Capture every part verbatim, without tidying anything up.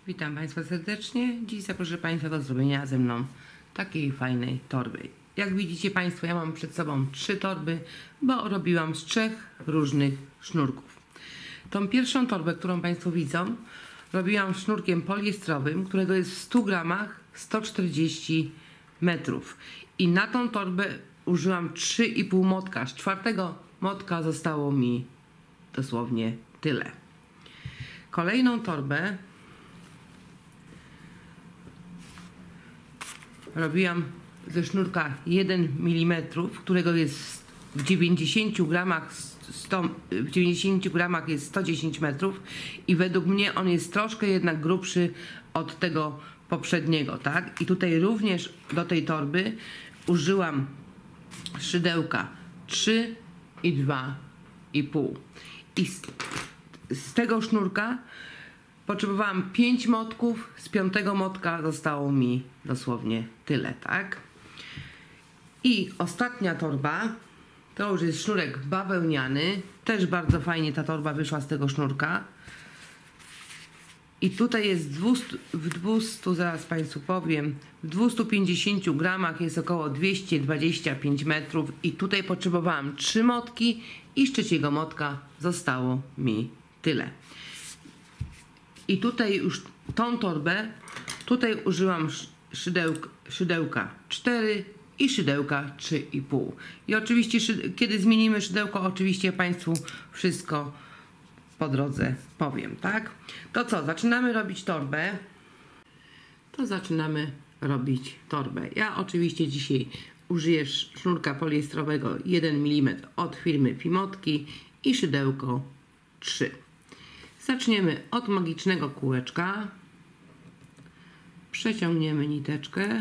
Witam Państwa serdecznie. Dziś zaproszę Państwa do zrobienia ze mną takiej fajnej torby. Jak widzicie Państwo, ja mam przed sobą trzy torby, bo robiłam z trzech różnych sznurków. Tą pierwszą torbę, którą Państwo widzą, robiłam sznurkiem poliestrowym, którego jest w stu gramach sto czterdzieści metrów. I na tą torbę użyłam trzy i pół motka. Z czwartego motka zostało mi dosłownie tyle. Kolejną torbę robiłam ze sznurka jeden milimetr, którego jest w dziewięćdziesięciu gramach sto, w dziewięćdziesięciu gramach jest sto dziesięć metrów i według mnie on jest troszkę jednak grubszy od tego poprzedniego, tak? I tutaj również do tej torby użyłam szydełka trzy i dwa i pół. I z, z tego sznurka potrzebowałam pięć motków, z piątego motka zostało mi dosłownie tyle, tak? I ostatnia torba, to już jest sznurek bawełniany, też bardzo fajnie ta torba wyszła z tego sznurka. I tutaj jest dwieście, w dwieście, zaraz Państwu powiem, w dwustu pięćdziesięciu gramach jest około dwieście dwadzieścia pięć metrów i tutaj potrzebowałam trzy motki i z trzeciego motka zostało mi tyle. I tutaj już tą torbę, tutaj użyłam szydełka, szydełka cztery i szydełka trzy i pół. I oczywiście kiedy zmienimy szydełko, oczywiście Państwu wszystko po drodze powiem, tak? To co, zaczynamy robić torbę. To zaczynamy robić torbę. Ja oczywiście dzisiaj użyję sznurka poliestrowego jeden milimetr od firmy Pimotki i szydełko trzy. Zaczniemy od magicznego kółeczka. Przeciągniemy niteczkę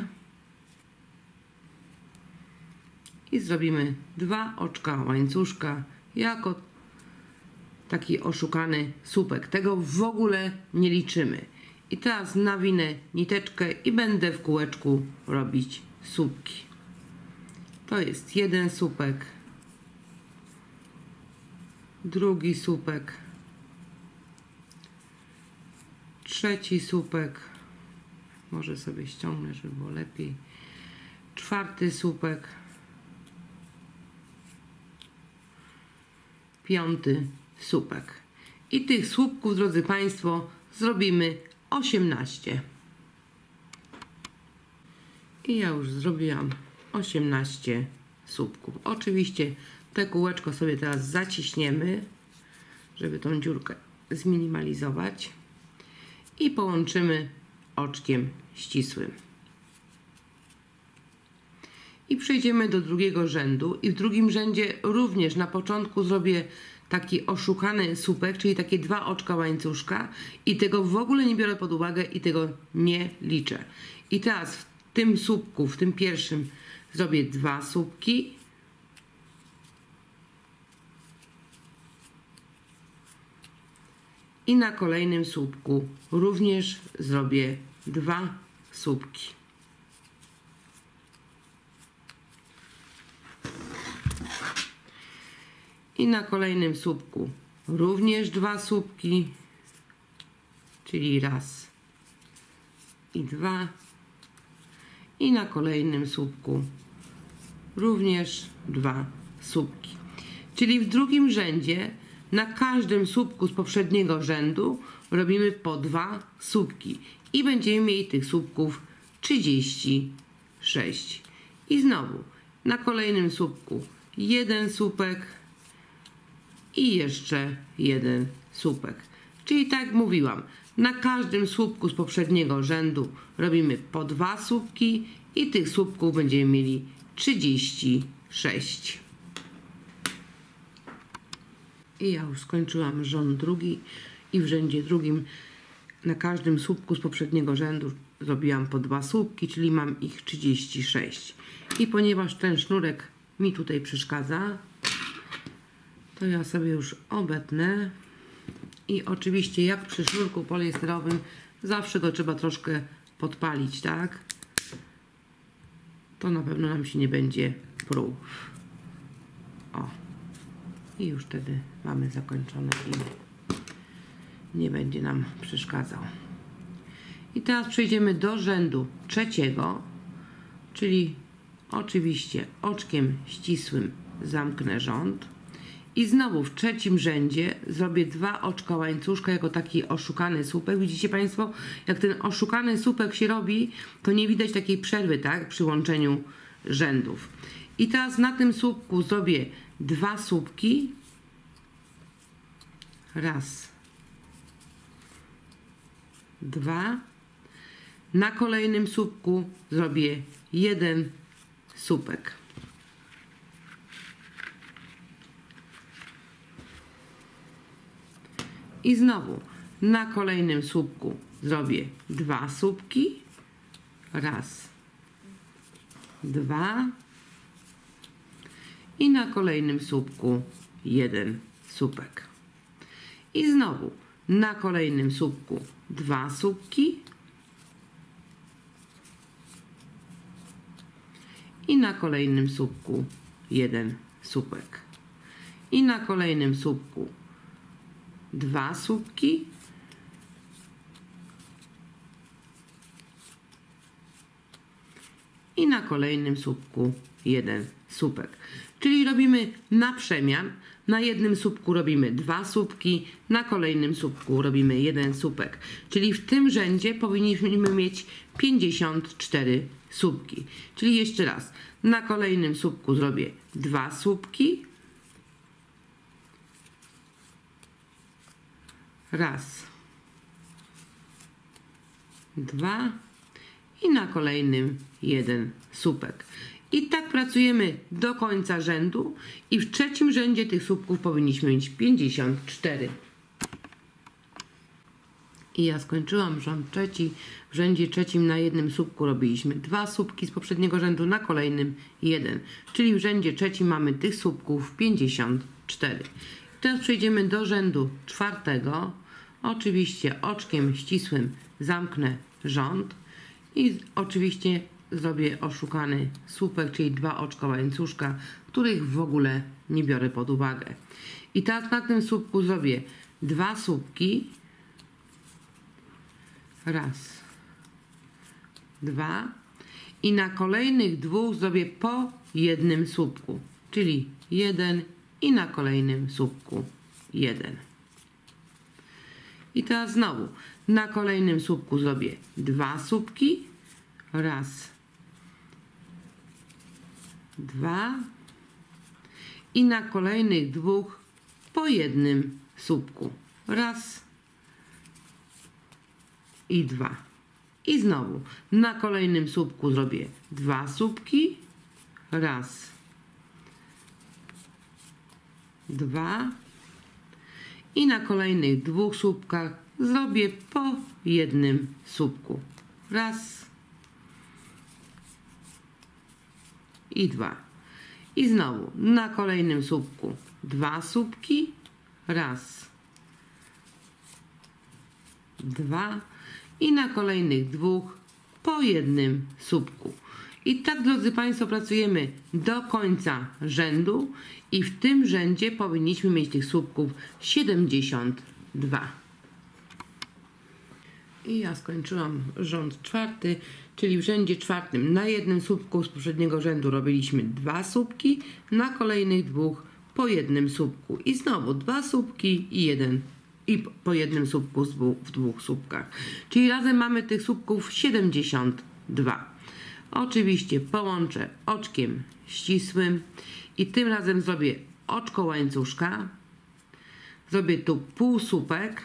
i zrobimy dwa oczka łańcuszka jako taki oszukany słupek. Tego w ogóle nie liczymy. I teraz nawinę niteczkę i będę w kółeczku robić słupki. To jest jeden słupek, drugi słupek, trzeci słupek, może sobie ściągnę, żeby było lepiej, czwarty słupek, piąty słupek. I tych słupków, drodzy Państwo, zrobimy osiemnaście. I ja już zrobiłam osiemnaście słupków. Oczywiście te kółeczko sobie teraz zaciśniemy, żeby tą dziurkę zminimalizować i połączymy oczkiem ścisłym. I przejdziemy do drugiego rzędu i w drugim rzędzie również na początku zrobię taki oszukany słupek, czyli takie dwa oczka łańcuszka i tego w ogóle nie biorę pod uwagę i tego nie liczę. I teraz w tym słupku, w tym pierwszym zrobię dwa słupki i na kolejnym słupku również zrobię dwa słupki. I na kolejnym słupku również dwa słupki, czyli raz i dwa. I na kolejnym słupku również dwa słupki. Czyli w drugim rzędzie na każdym słupku z poprzedniego rzędu robimy po dwa słupki. I będziemy mieli tych słupków trzydzieści sześć. I znowu na kolejnym słupku jeden słupek i jeszcze jeden słupek. Czyli tak jak mówiłam, na każdym słupku z poprzedniego rzędu robimy po dwa słupki i tych słupków będziemy mieli trzydzieści sześć. I ja już skończyłam rząd drugi i w rzędzie drugim na każdym słupku z poprzedniego rzędu zrobiłam po dwa słupki, czyli mam ich trzydzieści sześć. I ponieważ ten sznurek mi tutaj przeszkadza, to ja sobie już obetnę. I oczywiście jak przy sznurku poliesterowym zawsze go trzeba troszkę podpalić, tak? To na pewno nam się nie będzie pruł. O. I już wtedy mamy zakończone i nie będzie nam przeszkadzał. I teraz przejdziemy do rzędu trzeciego, czyli oczywiście oczkiem ścisłym zamknę rząd. I znowu w trzecim rzędzie zrobię dwa oczka łańcuszka jako taki oszukany słupek. Widzicie Państwo, jak ten oszukany słupek się robi, to nie widać takiej przerwy, tak, przy łączeniu rzędów. I teraz na tym słupku zrobię dwa słupki. Raz. Dwa. Na kolejnym słupku zrobię jeden słupek. I znowu na kolejnym słupku zrobię dwa słupki. Raz, dwa. I na kolejnym słupku jeden słupek. I znowu na kolejnym słupku dwa słupki. I na kolejnym słupku jeden słupek. I na kolejnym słupku dwa słupki. I na kolejnym słupku jeden słupek. Czyli robimy na przemian. Na jednym słupku robimy dwa słupki, na kolejnym słupku robimy jeden słupek. Czyli w tym rzędzie powinniśmy mieć pięćdziesiąt cztery słupki. Czyli jeszcze raz, na kolejnym słupku zrobię dwa słupki. Raz, dwa i na kolejnym jeden słupek. I tak pracujemy do końca rzędu i w trzecim rzędzie tych słupków powinniśmy mieć pięćdziesiąt cztery. I ja skończyłam rząd trzeci. W rzędzie trzecim na jednym słupku robiliśmy dwa słupki z poprzedniego rzędu, na kolejnym jeden. Czyli w rzędzie trzecim mamy tych słupków pięćdziesiąt cztery. Teraz przejdziemy do rzędu czwartego. Oczywiście oczkiem ścisłym zamknę rząd i oczywiście zrobię oszukany słupek, czyli dwa oczka łańcuszka, których w ogóle nie biorę pod uwagę. I teraz na tym słupku zrobię dwa słupki. Raz, dwa. I na kolejnych dwóch zrobię po jednym słupku, czyli jeden i na kolejnym słupku jeden. I teraz znowu na kolejnym słupku zrobię dwa słupki. Raz, dwa. I na kolejnych dwóch po jednym słupku. Raz i dwa. I znowu na kolejnym słupku zrobię dwa słupki. Raz, dwa. I na kolejnych dwóch słupkach zrobię po jednym słupku. Raz i dwa. I znowu na kolejnym słupku dwa słupki. Raz, dwa. I na kolejnych dwóch po jednym słupku. I tak, drodzy Państwo, pracujemy do końca rzędu i w tym rzędzie powinniśmy mieć tych słupków siedemdziesiąt dwa. I ja skończyłam rząd czwarty, czyli w rzędzie czwartym na jednym słupku z poprzedniego rzędu robiliśmy dwa słupki, na kolejnych dwóch po jednym słupku. I znowu dwa słupki i jeden i po jednym słupku w dwóch słupkach. Czyli razem mamy tych słupków siedemdziesiąt dwa. Oczywiście połączę oczkiem ścisłym i tym razem zrobię oczko łańcuszka. Zrobię tu półsłupek.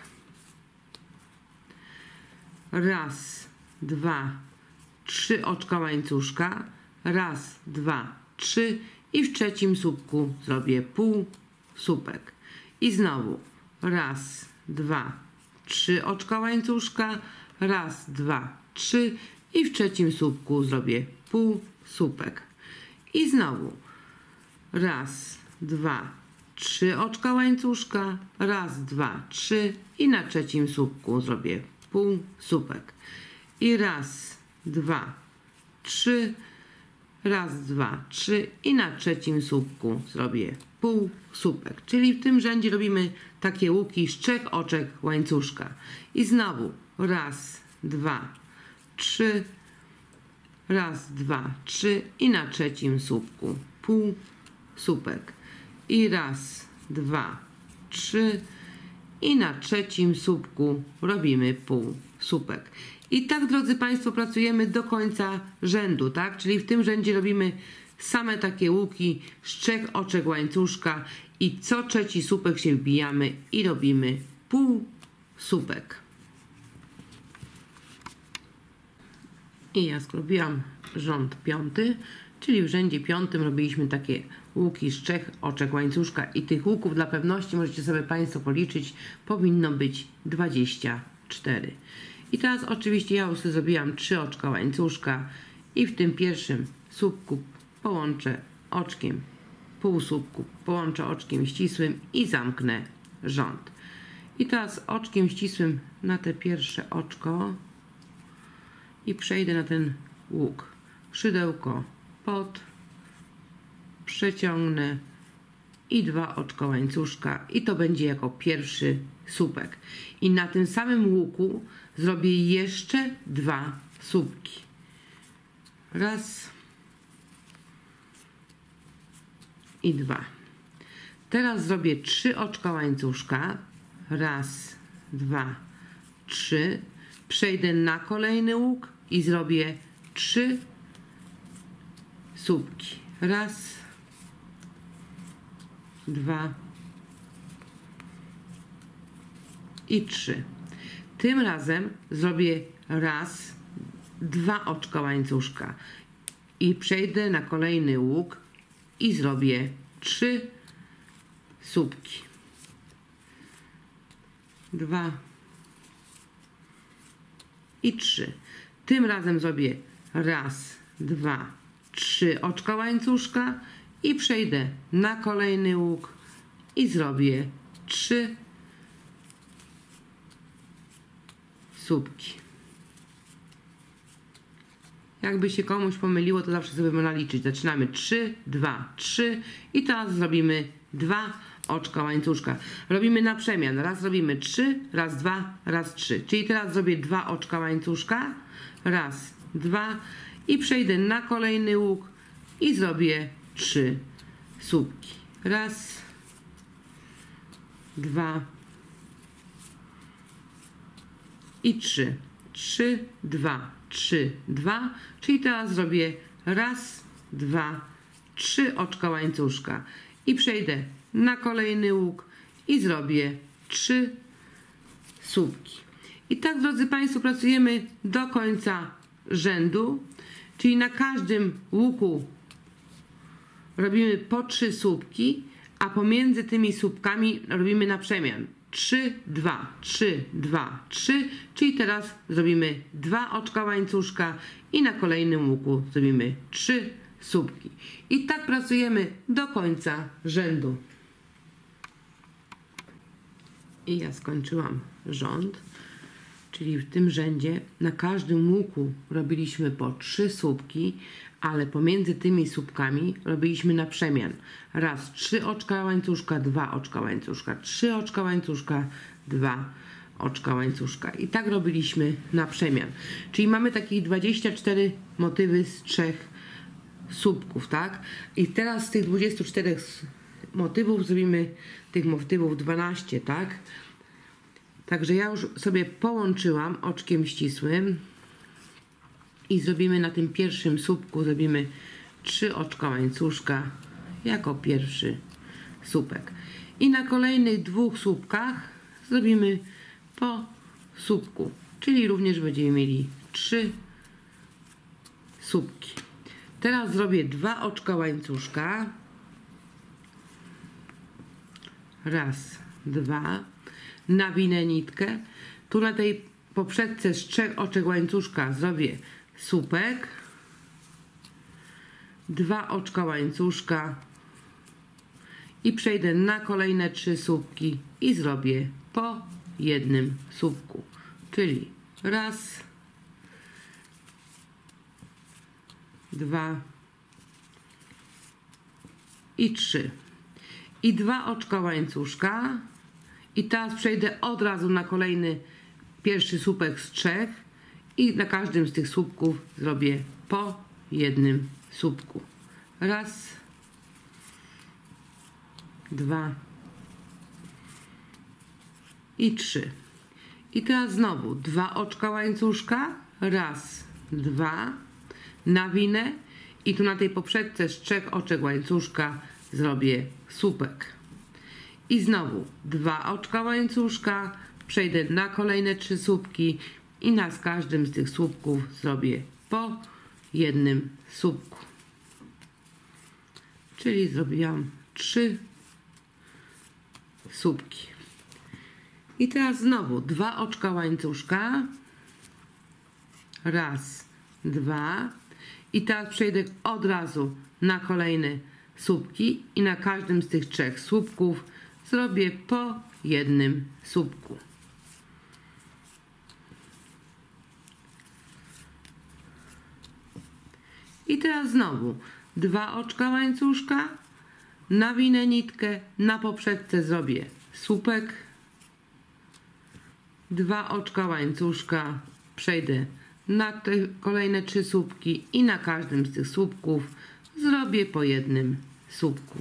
Raz, dwa, trzy oczka łańcuszka. Raz, dwa, trzy i w trzecim słupku zrobię półsłupek. I znowu raz, dwa, trzy oczka łańcuszka. Raz, dwa, trzy i w trzecim słupku zrobię półsłupek. I znowu raz, dwa, trzy oczka łańcuszka. Raz, dwa, trzy i na trzecim słupku zrobię półsłupek. I raz, dwa, trzy. Raz, dwa, trzy i na trzecim słupku zrobię półsłupek. Czyli w tym rzędzie robimy takie łuki z trzech oczek łańcuszka. I znowu raz, dwa, trzy, raz, dwa, trzy i na trzecim słupku pół słupek i raz, dwa, trzy i na trzecim słupku robimy pół słupek. I tak, drodzy Państwo, pracujemy do końca rzędu, tak? Czyli w tym rzędzie robimy same takie łuki z trzech oczek łańcuszka i co trzeci słupek się wbijamy i robimy pół słupek. I ja skrobiłam rząd piąty, czyli w rzędzie piątym robiliśmy takie łuki z trzech oczek łańcuszka i tych łuków dla pewności możecie sobie Państwo policzyć, powinno być dwadzieścia cztery. I teraz oczywiście ja już sobie zrobiłam trzy oczka łańcuszka i w tym pierwszym słupku połączę oczkiem, półsłupku połączę oczkiem ścisłym i zamknę rząd. I teraz oczkiem ścisłym na te pierwsze oczko i przejdę na ten łuk. Szydełko pod, przeciągnę i dwa oczka łańcuszka i to będzie jako pierwszy słupek. I na tym samym łuku zrobię jeszcze dwa słupki. Raz i dwa. Teraz zrobię trzy oczka łańcuszka. Raz, dwa, trzy. Przejdę na kolejny łuk i zrobię trzy słupki. Raz, dwa i trzy. Tym razem zrobię raz, dwa oczka łańcuszka i przejdę na kolejny łuk i zrobię trzy słupki. Dwa i trzy. Tym razem zrobię raz, dwa, trzy oczka łańcuszka i przejdę na kolejny łuk i zrobię trzy słupki. Jakby się komuś pomyliło, to zawsze sobie można liczyć. Zaczynamy trzy, dwa, trzy i teraz zrobimy dwa oczka łańcuszka. Robimy na przemian. Raz robimy trzy, raz dwa, raz trzy. Czyli teraz zrobię dwa oczka łańcuszka. Raz, dwa i przejdę na kolejny łuk i zrobię trzy słupki. Raz, dwa i trzy. Trzy, dwa, trzy, dwa. Czyli teraz zrobię raz, dwa, trzy oczka łańcuszka i przejdę na kolejny łuk i zrobię trzy słupki. I tak, drodzy Państwo, pracujemy do końca rzędu, czyli na każdym łuku robimy po trzy słupki, a pomiędzy tymi słupkami robimy na przemian. trzy, dwa, trzy, dwa, trzy, czyli teraz zrobimy dwa oczka łańcuszka i na kolejnym łuku zrobimy trzy słupki. I tak pracujemy do końca rzędu. I ja skończyłam rząd, czyli w tym rzędzie na każdym łuku robiliśmy po trzy słupki, ale pomiędzy tymi słupkami robiliśmy na przemian. Raz trzy oczka łańcuszka, dwa oczka łańcuszka, trzy oczka łańcuszka, dwa oczka łańcuszka. I tak robiliśmy na przemian. Czyli mamy takich dwadzieścia cztery motywy z trzech słupków, tak? I teraz z tych dwudziestu czterech motywów zrobimy tych motywów dwanaście, tak? Także ja już sobie połączyłam oczkiem ścisłym i zrobimy na tym pierwszym słupku zrobimy trzy oczka łańcuszka jako pierwszy słupek. I na kolejnych dwóch słupkach zrobimy po słupku, czyli również będziemy mieli trzy słupki. Teraz zrobię dwa oczka łańcuszka. Raz, dwa. Nawinę nitkę. Tu na tej poprzedce z trzech oczek łańcuszka zrobię słupek. Dwa oczka łańcuszka i przejdę na kolejne trzy słupki i zrobię po jednym słupku. Czyli raz, dwa i trzy. I dwa oczka łańcuszka. I teraz przejdę od razu na kolejny pierwszy słupek z trzech i na każdym z tych słupków zrobię po jednym słupku. Raz, dwa i trzy. I teraz znowu dwa oczka łańcuszka, raz, dwa, nawinę i tu na tej poprzeczce z trzech oczek łańcuszka zrobię słupek. I znowu dwa oczka łańcuszka, przejdę na kolejne trzy słupki i na z każdym z tych słupków zrobię po jednym słupku. Czyli zrobiłam trzy słupki. I teraz znowu dwa oczka łańcuszka, raz, dwa i teraz przejdę od razu na kolejne słupki i na każdym z tych trzech słupków zrobię po jednym słupku. I teraz znowu dwa oczka łańcuszka, nawinę nitkę, na poprzeczce zrobię słupek, dwa oczka łańcuszka, przejdę na te kolejne trzy słupki i na każdym z tych słupków zrobię po jednym słupku.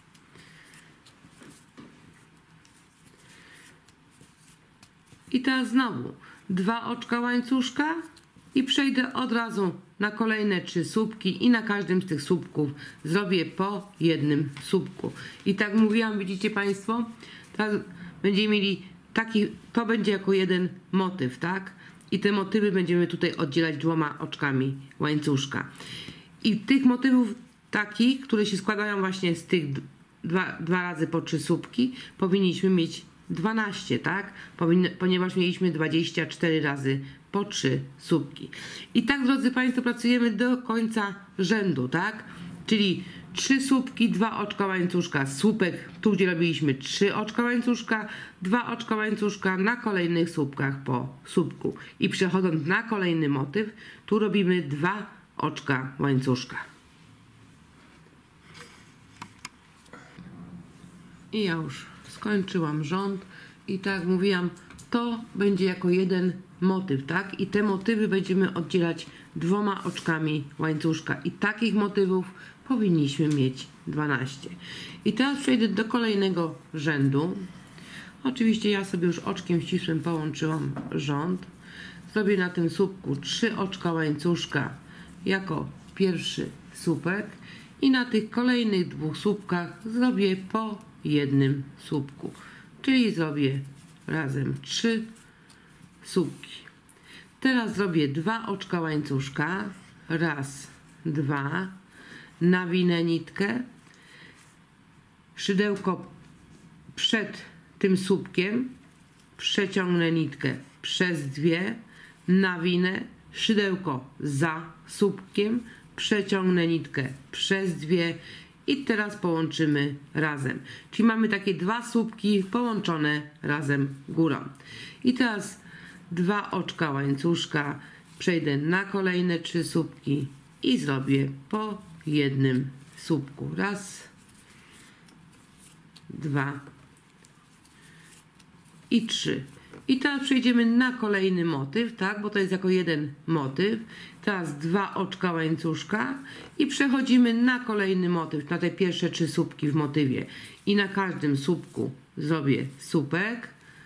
I teraz znowu dwa oczka łańcuszka i przejdę od razu na kolejne trzy słupki i na każdym z tych słupków zrobię po jednym słupku. I tak mówiłam, widzicie Państwo, teraz będziemy mieli taki, to będzie jako jeden motyw, tak? I te motywy będziemy tutaj oddzielać dwoma oczkami łańcuszka. I tych motywów takich, które się składają właśnie z tych dwa, dwa razy po trzy słupki, powinniśmy mieć dwanaście, tak? Powinny, ponieważ mieliśmy dwadzieścia cztery razy po trzy słupki. I tak, drodzy Państwo, pracujemy do końca rzędu, tak? Czyli trzy słupki, dwa oczka łańcuszka, słupek, tu gdzie robiliśmy trzy oczka łańcuszka, dwa oczka łańcuszka na kolejnych słupkach po słupku. I przechodząc na kolejny motyw, tu robimy dwa oczka łańcuszka. I ja już skończyłam rząd i tak jak mówiłam, to będzie jako jeden motyw, tak? I te motywy będziemy oddzielać dwoma oczkami łańcuszka. I takich motywów powinniśmy mieć dwanaście. I teraz przejdę do kolejnego rzędu. Oczywiście ja sobie już oczkiem ścisłym połączyłam rząd. Zrobię na tym słupku trzy oczka łańcuszka jako pierwszy słupek i na tych kolejnych dwóch słupkach zrobię po jednym słupku. Czyli zrobię razem trzy słupki. Teraz zrobię dwa oczka łańcuszka. Raz, dwa. Nawinę nitkę. Szydełko przed tym słupkiem. Przeciągnę nitkę przez dwie. Nawinę. Szydełko za słupkiem. Przeciągnę nitkę przez dwie. I teraz połączymy razem. Czyli mamy takie dwa słupki połączone razem górą. I teraz dwa oczka łańcuszka, przejdę na kolejne trzy słupki i zrobię po jednym słupku. Raz, dwa i trzy. I teraz przejdziemy na kolejny motyw, tak, bo to jest jako jeden motyw. Teraz dwa oczka łańcuszka i przechodzimy na kolejny motyw, na te pierwsze trzy słupki w motywie. I na każdym słupku zrobię słupek.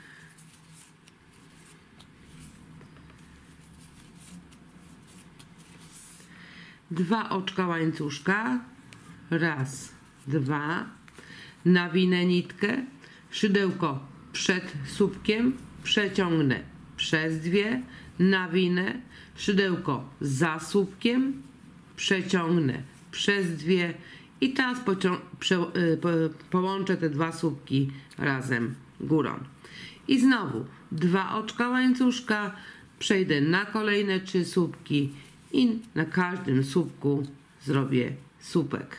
Dwa oczka łańcuszka. Raz, dwa. Nawinę nitkę. Szydełko przed słupkiem. Przeciągnę przez dwie. Nawinę. Szydełko za słupkiem. Przeciągnę przez dwie. I teraz prze, po, połączę te dwa słupki razem górą. I znowu dwa oczka łańcuszka. Przejdę na kolejne trzy słupki. I na każdym słupku zrobię słupek.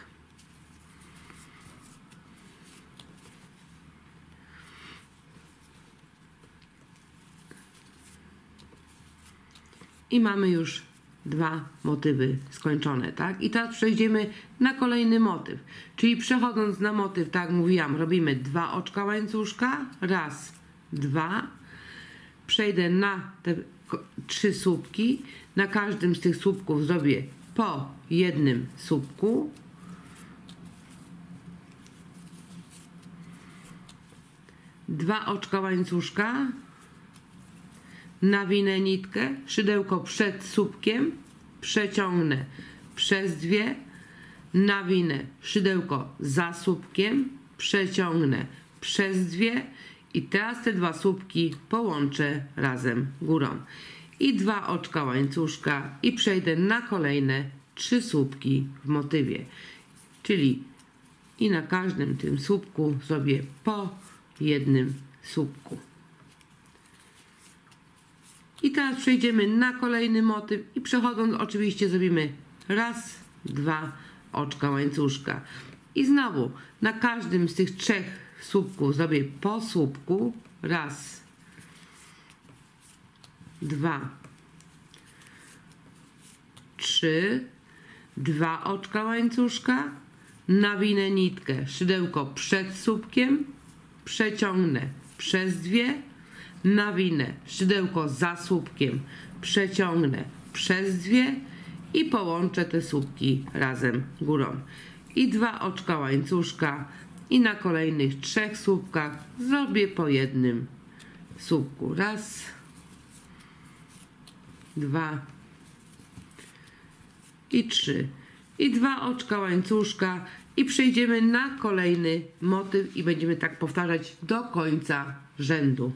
I mamy już dwa motywy skończone, tak? I teraz przejdziemy na kolejny motyw. Czyli przechodząc na motyw, tak jak mówiłam, robimy dwa oczka łańcuszka. Raz, dwa. Przejdę na te trzy słupki. Na każdym z tych słupków zrobię po jednym słupku. Dwa oczka łańcuszka. Nawinę nitkę, szydełko przed słupkiem, przeciągnę przez dwie, nawinę szydełko za słupkiem, przeciągnę przez dwie i teraz te dwa słupki połączę razem górą. I dwa oczka łańcuszka i przejdę na kolejne trzy słupki w motywie. Czyli i na każdym tym słupku zrobię po jednym słupku. I teraz przejdziemy na kolejny motyw i przechodząc oczywiście zrobimy raz, dwa oczka łańcuszka. I znowu na każdym z tych trzech słupków zrobię po słupku. Raz, dwa, trzy, dwa oczka łańcuszka, nawinę nitkę, szydełko przed słupkiem, przeciągnę przez dwie, nawinę szydełko za słupkiem, przeciągnę przez dwie i połączę te słupki razem górą. I dwa oczka łańcuszka i na kolejnych trzech słupkach zrobię po jednym słupku. Raz, dwa i trzy. I dwa oczka łańcuszka i przejdziemy na kolejny motyw i będziemy tak powtarzać do końca rzędu.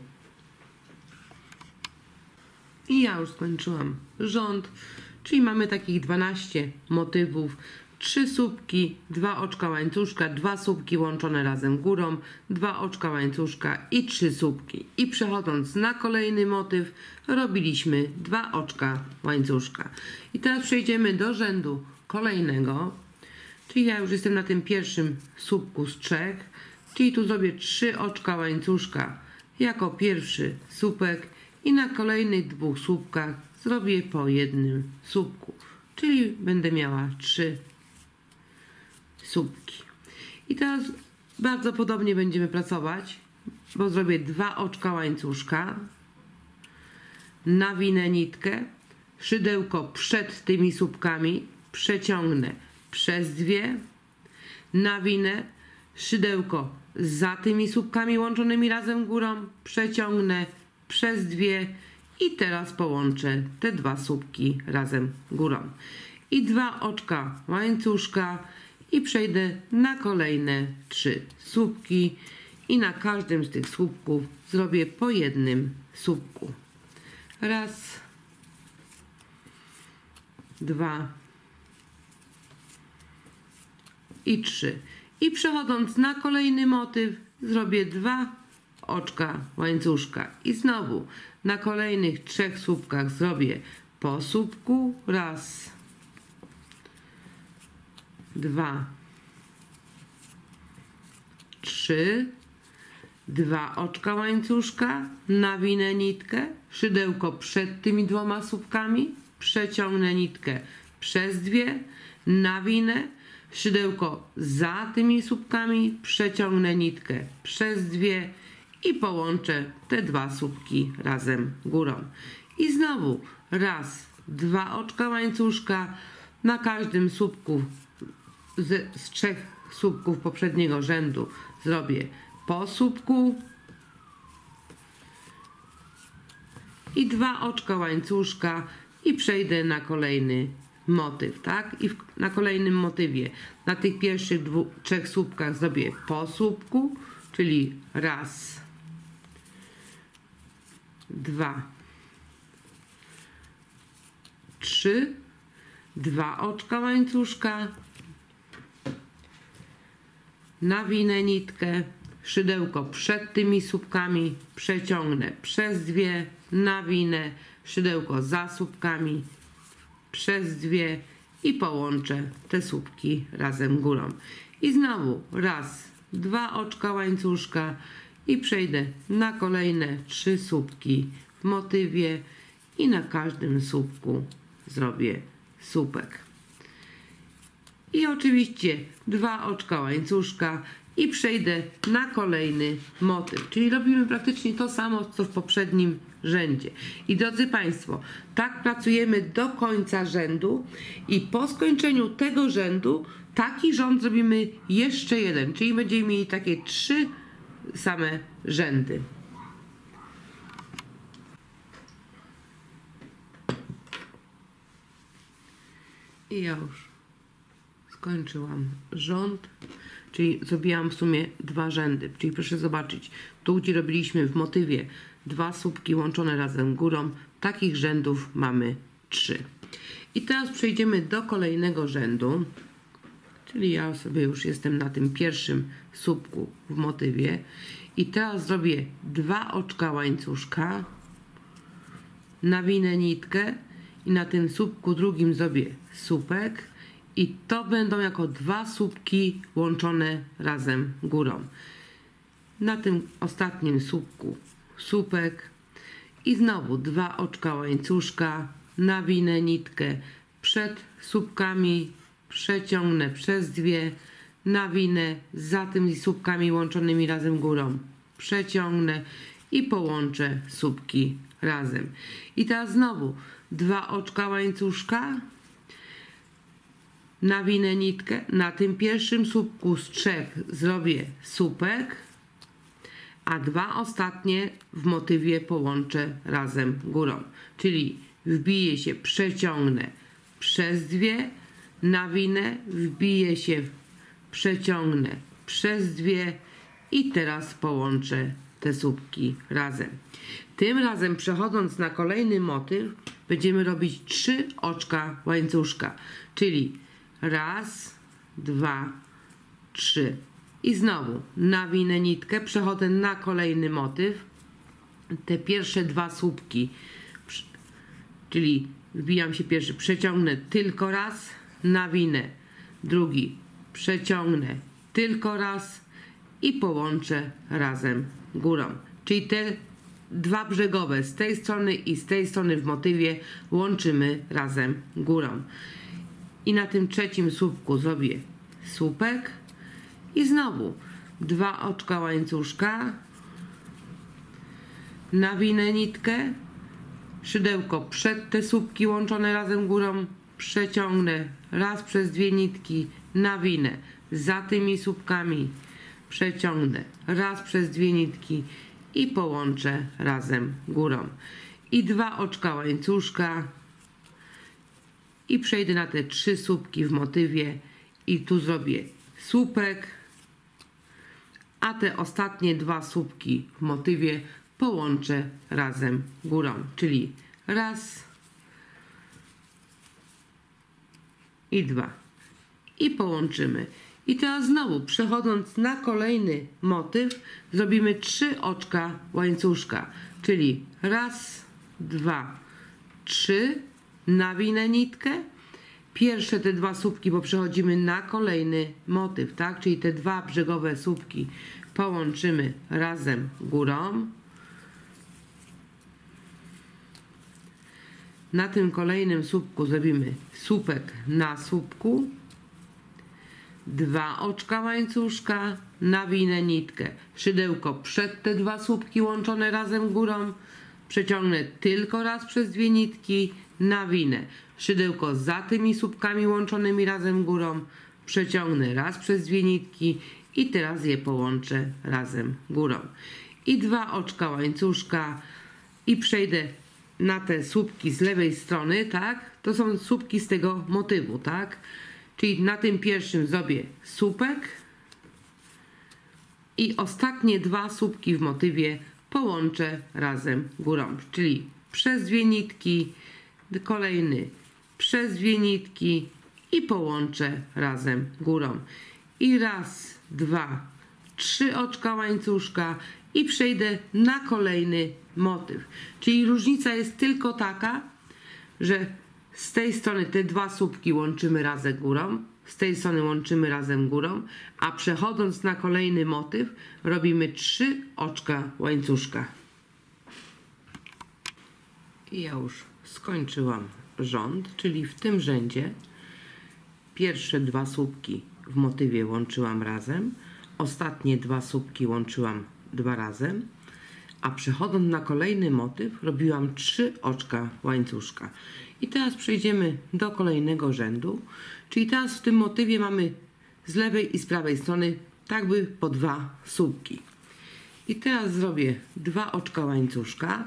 I ja już skończyłam rząd, czyli mamy takich dwanaście motywów, trzy słupki, dwa oczka łańcuszka, dwa słupki łączone razem górą, dwa oczka łańcuszka i trzy słupki. I przechodząc na kolejny motyw robiliśmy dwa oczka łańcuszka. I teraz przejdziemy do rzędu kolejnego, czyli ja już jestem na tym pierwszym słupku z trzech, czyli tu zrobię trzy oczka łańcuszka jako pierwszy słupek i na kolejnych dwóch słupkach zrobię po jednym słupku, czyli będę miała trzy słupki. I teraz bardzo podobnie będziemy pracować, bo zrobię dwa oczka łańcuszka, nawinę nitkę, szydełko przed tymi słupkami, przeciągnę przez dwie, nawinę szydełko za tymi słupkami łączonymi razem górą, przeciągnę przez dwie i teraz połączę te dwa słupki razem górą. I dwa oczka łańcuszka i przejdę na kolejne trzy słupki i na każdym z tych słupków zrobię po jednym słupku. Raz, dwa i trzy. I przechodząc na kolejny motyw zrobię dwa oczka łańcuszka i znowu na kolejnych trzech słupkach zrobię po słupku. Raz, dwa, trzy, dwa oczka łańcuszka, nawinę nitkę, szydełko przed tymi dwoma słupkami, przeciągnę nitkę przez dwie, nawinę, szydełko za tymi słupkami, przeciągnę nitkę przez dwie i połączę te dwa słupki razem górą. I znowu raz, dwa oczka łańcuszka, na każdym słupku z, z trzech słupków poprzedniego rzędu zrobię po słupku i dwa oczka łańcuszka i przejdę na kolejny motyw, tak? I w, na kolejnym motywie na tych pierwszych dwóch, trzech słupkach zrobię po słupku, czyli raz, dwa, trzy, dwa oczka łańcuszka, nawinę nitkę, szydełko przed tymi słupkami, przeciągnę przez dwie, nawinę, szydełko za słupkami, przez dwie i połączę te słupki razem górą. I znowu raz, dwa oczka łańcuszka i przejdę na kolejne trzy słupki w motywie i na każdym słupku zrobię słupek. I oczywiście dwa oczka łańcuszka i przejdę na kolejny motyw. Czyli robimy praktycznie to samo, co w poprzednim rzędzie. I drodzy Państwo, tak pracujemy do końca rzędu i po skończeniu tego rzędu taki rząd zrobimy jeszcze jeden, czyli będziemy mieli takie trzy same rzędy. I ja już skończyłam rząd, czyli zrobiłam w sumie dwa rzędy. Czyli proszę zobaczyć, tu gdzie robiliśmy w motywie dwa słupki łączone razem górą, takich rzędów mamy trzy. I teraz przejdziemy do kolejnego rzędu, czyli ja sobie już jestem na tym pierwszym słupku w motywie i teraz zrobię dwa oczka łańcuszka, nawinę nitkę i na tym słupku drugim zrobię słupek i to będą jako dwa słupki łączone razem górą. Na tym ostatnim słupku słupek i znowu dwa oczka łańcuszka, nawinę nitkę przed słupkami, przeciągnę przez dwie, nawinę za tymi słupkami łączonymi razem górą, przeciągnę i połączę słupki razem. I teraz znowu dwa oczka łańcuszka, nawinę nitkę, na tym pierwszym słupku z trzech zrobię słupek, a dwa ostatnie w motywie połączę razem górą. Czyli wbiję się, przeciągnę przez dwie, nawinę, wbiję się, przeciągnę przez dwie i teraz połączę te słupki razem. Tym razem przechodząc na kolejny motyw będziemy robić trzy oczka łańcuszka, czyli raz, dwa, trzy. I znowu nawinę nitkę, przechodzę na kolejny motyw. Te pierwsze dwa słupki, czyli wbijam się pierwszy, przeciągnę tylko raz, nawinę, drugi, przeciągnę tylko raz i połączę razem górą. Czyli te dwa brzegowe z tej strony i z tej strony w motywie łączymy razem górą. I na tym trzecim słupku zrobię słupek i znowu dwa oczka łańcuszka, nawinę nitkę, szydełko przed te słupki łączone razem górą, przeciągnę raz przez dwie nitki, nawinę za tymi słupkami, przeciągnę raz przez dwie nitki i połączę razem górą. I dwa oczka łańcuszka i przejdę na te trzy słupki w motywie i tu zrobię słupek, a te ostatnie dwa słupki w motywie połączę razem górą, czyli raz i dwa i połączymy. I teraz znowu przechodząc na kolejny motyw zrobimy trzy oczka łańcuszka, czyli raz, dwa, trzy, nawinę nitkę, pierwsze te dwa słupki, bo przechodzimy na kolejny motyw, tak? Czyli te dwa brzegowe słupki połączymy razem górą. Na tym kolejnym słupku zrobimy słupek na słupku, dwa oczka łańcuszka, nawinę nitkę, szydełko przed te dwa słupki łączone razem górą, przeciągnę tylko raz przez dwie nitki, nawinę, szydełko za tymi słupkami łączonymi razem górą, przeciągnę raz przez dwie nitki i teraz je połączę razem górą. I dwa oczka łańcuszka i przejdę na te słupki z lewej strony, tak? To są słupki z tego motywu, tak? Czyli na tym pierwszym zrobię słupek i ostatnie dwa słupki w motywie połączę razem górą. Czyli przez dwie nitki, kolejny przez dwie nitki i połączę razem górą. I raz, dwa, trzy oczka łańcuszka i przejdę na kolejny motyw. Czyli różnica jest tylko taka, że z tej strony te dwa słupki łączymy razem górą, z tej strony łączymy razem górą, a przechodząc na kolejny motyw robimy trzy oczka łańcuszka. I ja już skończyłam rząd, czyli w tym rzędzie pierwsze dwa słupki w motywie łączyłam razem, ostatnie dwa słupki łączyłam dwa razem, A przechodząc na kolejny motyw, robiłam trzy oczka łańcuszka. I teraz przejdziemy do kolejnego rzędu, czyli teraz w tym motywie mamy z lewej i z prawej strony tak by po dwa słupki. I teraz zrobię dwa oczka łańcuszka,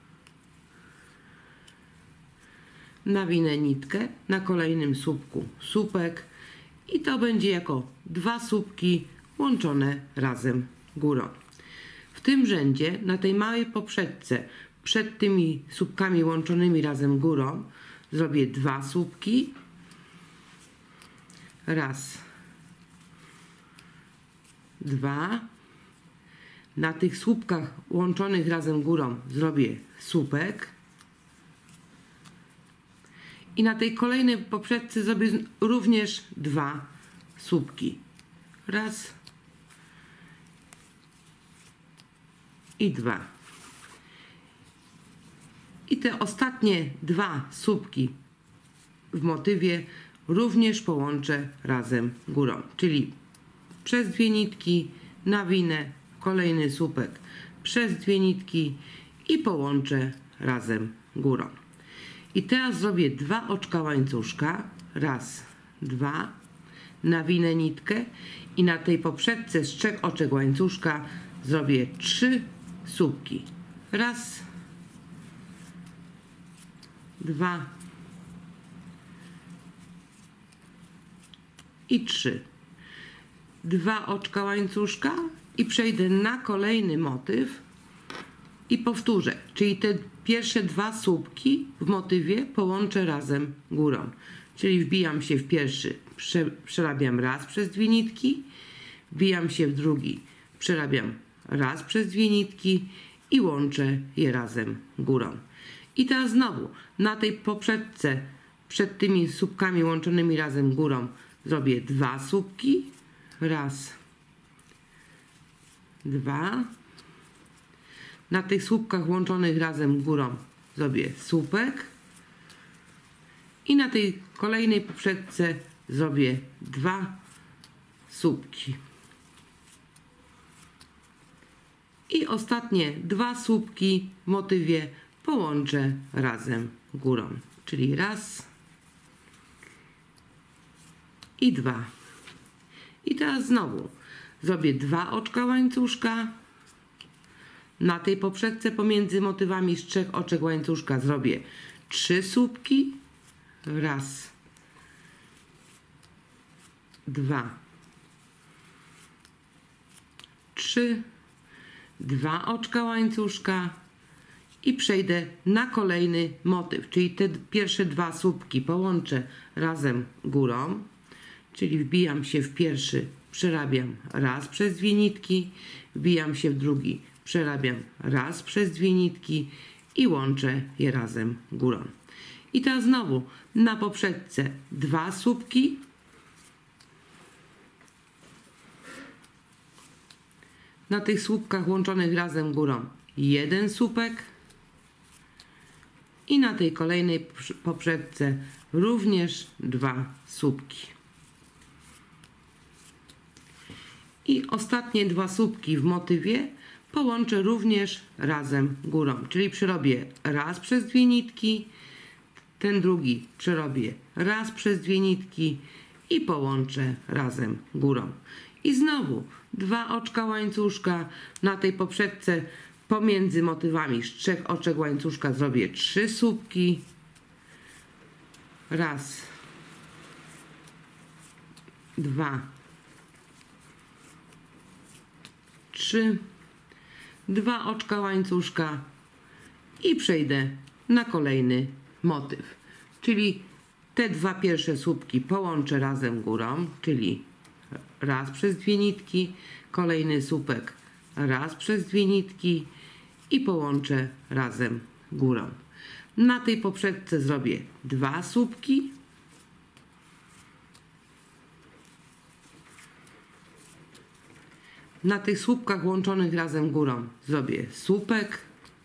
nawinę nitkę, na kolejnym słupku słupek i to będzie jako dwa słupki łączone razem górą. W tym rzędzie, na tej małej poprzeczce, przed tymi słupkami łączonymi razem górą, zrobię dwa słupki, raz, dwa, na tych słupkach łączonych razem górą zrobię słupek i na tej kolejnej poprzeczce zrobię również dwa słupki, raz i dwa. I te ostatnie dwa słupki w motywie również połączę razem górą, czyli przez dwie nitki nawinę kolejny słupek, przez dwie nitki i połączę razem górą. I teraz zrobię dwa oczka łańcuszka, raz, dwa, nawinę nitkę i na tej poprzeczce z trzech oczek łańcuszka zrobię trzy słupki, raz, dwa i trzy. Dwa oczka łańcuszka i przejdę na kolejny motyw i powtórzę, czyli te pierwsze dwa słupki w motywie połączę razem górą, czyli wbijam się w pierwszy, prze, przerabiam raz przez dwie nitki, wbijam się w drugi, przerabiam raz przez dwie nitki i łączę je razem górą. I teraz znowu na tej poprzeczce przed tymi słupkami łączonymi razem górą zrobię dwa słupki, raz, dwa, na tych słupkach łączonych razem górą zrobię słupek i na tej kolejnej poprzeczce zrobię dwa słupki i ostatnie dwa słupki w motywie połączę razem górą, czyli raz i dwa. I teraz znowu zrobię dwa oczka łańcuszka, na tej poprzeczce pomiędzy motywami z trzech oczek łańcuszka zrobię trzy słupki, raz, dwa, trzy, dwa oczka łańcuszka i przejdę na kolejny motyw, czyli te pierwsze dwa słupki połączę razem górą, czyli wbijam się w pierwszy, przerabiam raz przez dwie nitki, wbijam się w drugi, przerabiam raz przez dwie nitki i łączę je razem górą. I teraz znowu na poprzeczce dwa słupki, na tych słupkach łączonych razem górą jeden słupek i na tej kolejnej poprzeczce również dwa słupki. I ostatnie dwa słupki w motywie połączę również razem górą, czyli przerobię raz przez dwie nitki, ten drugi przerobię raz przez dwie nitki i połączę razem górą. I znowu dwa oczka łańcuszka, na tej poprzeczce pomiędzy motywami z trzech oczek łańcuszka zrobię trzy słupki, raz, dwa, trzy, dwa oczka łańcuszka i przejdę na kolejny motyw, czyli te dwa pierwsze słupki połączę razem górą, czyli raz przez dwie nitki, kolejny słupek raz przez dwie nitki i połączę razem górą. Na tej poprzeczce zrobię dwa słupki, na tych słupkach łączonych razem górą zrobię słupek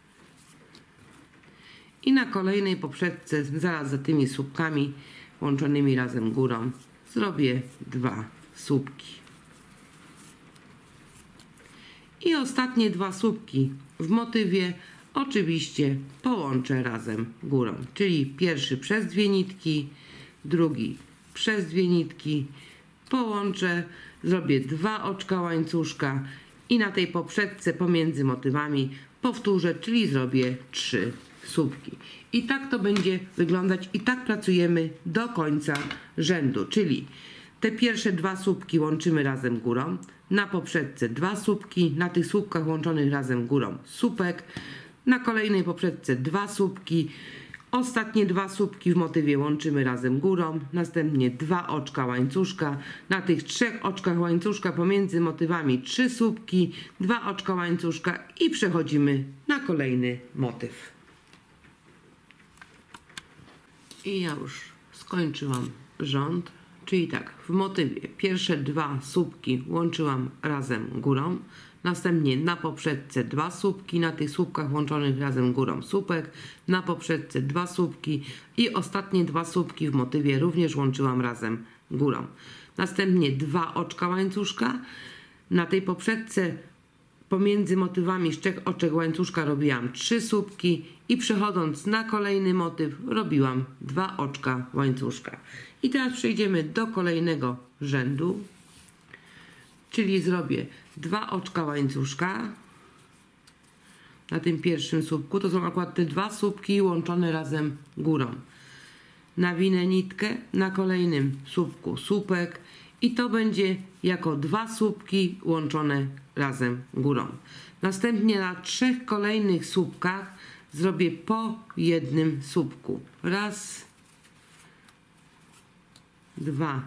i na kolejnej poprzeczce zaraz za tymi słupkami łączonymi razem górą zrobię dwa słupki. I ostatnie dwa słupki w motywie oczywiście połączę razem górą, czyli pierwszy przez dwie nitki, drugi przez dwie nitki, połączę, zrobię dwa oczka łańcuszka i na tej poprzedce pomiędzy motywami powtórzę, czyli zrobię trzy słupki. I tak to będzie wyglądać i tak pracujemy do końca rzędu, czyli te pierwsze dwa słupki łączymy razem górą, na poprzedce dwa słupki, na tych słupkach łączonych razem górą słupek, na kolejnej poprzedce dwa słupki, ostatnie dwa słupki w motywie łączymy razem górą, następnie dwa oczka łańcuszka, na tych trzech oczkach łańcuszka pomiędzy motywami trzy słupki, dwa oczka łańcuszka i przechodzimy na kolejny motyw. I ja już skończyłam rząd, czyli tak, w motywie pierwsze dwa słupki łączyłam razem górą, następnie na poprzedce dwa słupki, na tych słupkach łączonych razem górą słupek, na poprzedce dwa słupki i ostatnie dwa słupki w motywie również łączyłam razem górą. Następnie dwa oczka łańcuszka, na tej poprzedce pomiędzy motywami trzech oczek łańcuszka robiłam trzy słupki i przechodząc na kolejny motyw robiłam dwa oczka łańcuszka. I teraz przejdziemy do kolejnego rzędu, czyli zrobię dwa oczka łańcuszka na tym pierwszym słupku, to są akurat te dwa słupki łączone razem górą. Nawinę nitkę, na kolejnym słupku słupek i to będzie jako dwa słupki łączone razem górą. Następnie na trzech kolejnych słupkach zrobię po jednym słupku. Raz, dwa,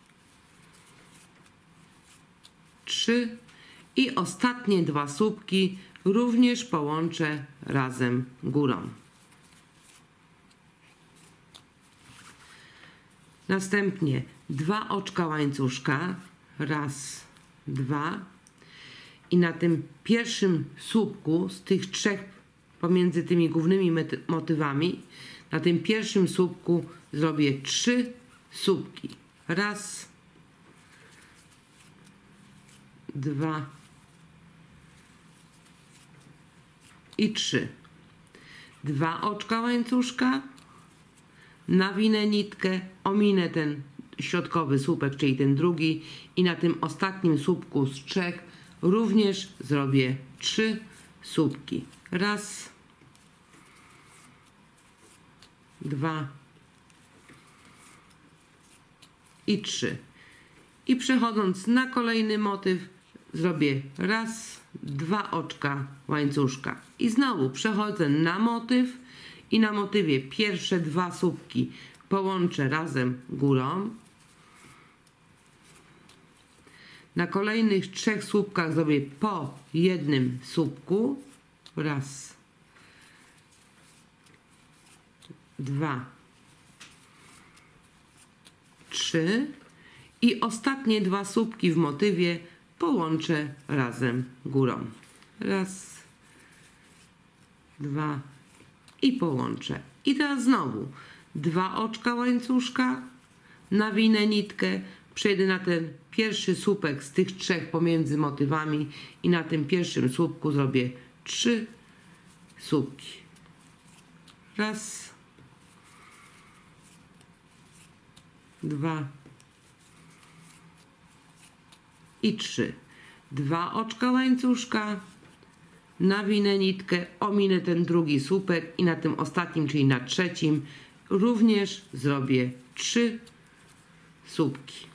trzy i ostatnie dwa słupki również połączę razem górą. Następnie dwa oczka łańcuszka, raz, dwa i na tym pierwszym słupku z tych trzech pomiędzy tymi głównymi motywami, na tym pierwszym słupku zrobię trzy słupki. Raz, dwa i trzy. Dwa oczka łańcuszka, nawinę nitkę, ominę ten środkowy słupek, czyli ten drugi i na tym ostatnim słupku z trzech również zrobię trzy słupki. Raz, dwa i trzy. I przechodząc na kolejny motyw zrobię raz, dwa oczka łańcuszka. I znowu przechodzę na motyw i na motywie pierwsze dwa słupki połączę razem górą. Na kolejnych trzech słupkach zrobię po jednym słupku. Raz, dwa, trzy. I ostatnie dwa słupki w motywie połączę razem górą. Raz, dwa i połączę. I teraz znowu dwa oczka łańcuszka, nawinę nitkę, przejdę na ten pierwszy słupek z tych trzech pomiędzy motywami i na tym pierwszym słupku zrobię trzy słupki. Raz, dwa i trzy. Dwa oczka łańcuszka, nawinę nitkę, ominę ten drugi słupek i na tym ostatnim, czyli na trzecim, również zrobię trzy słupki.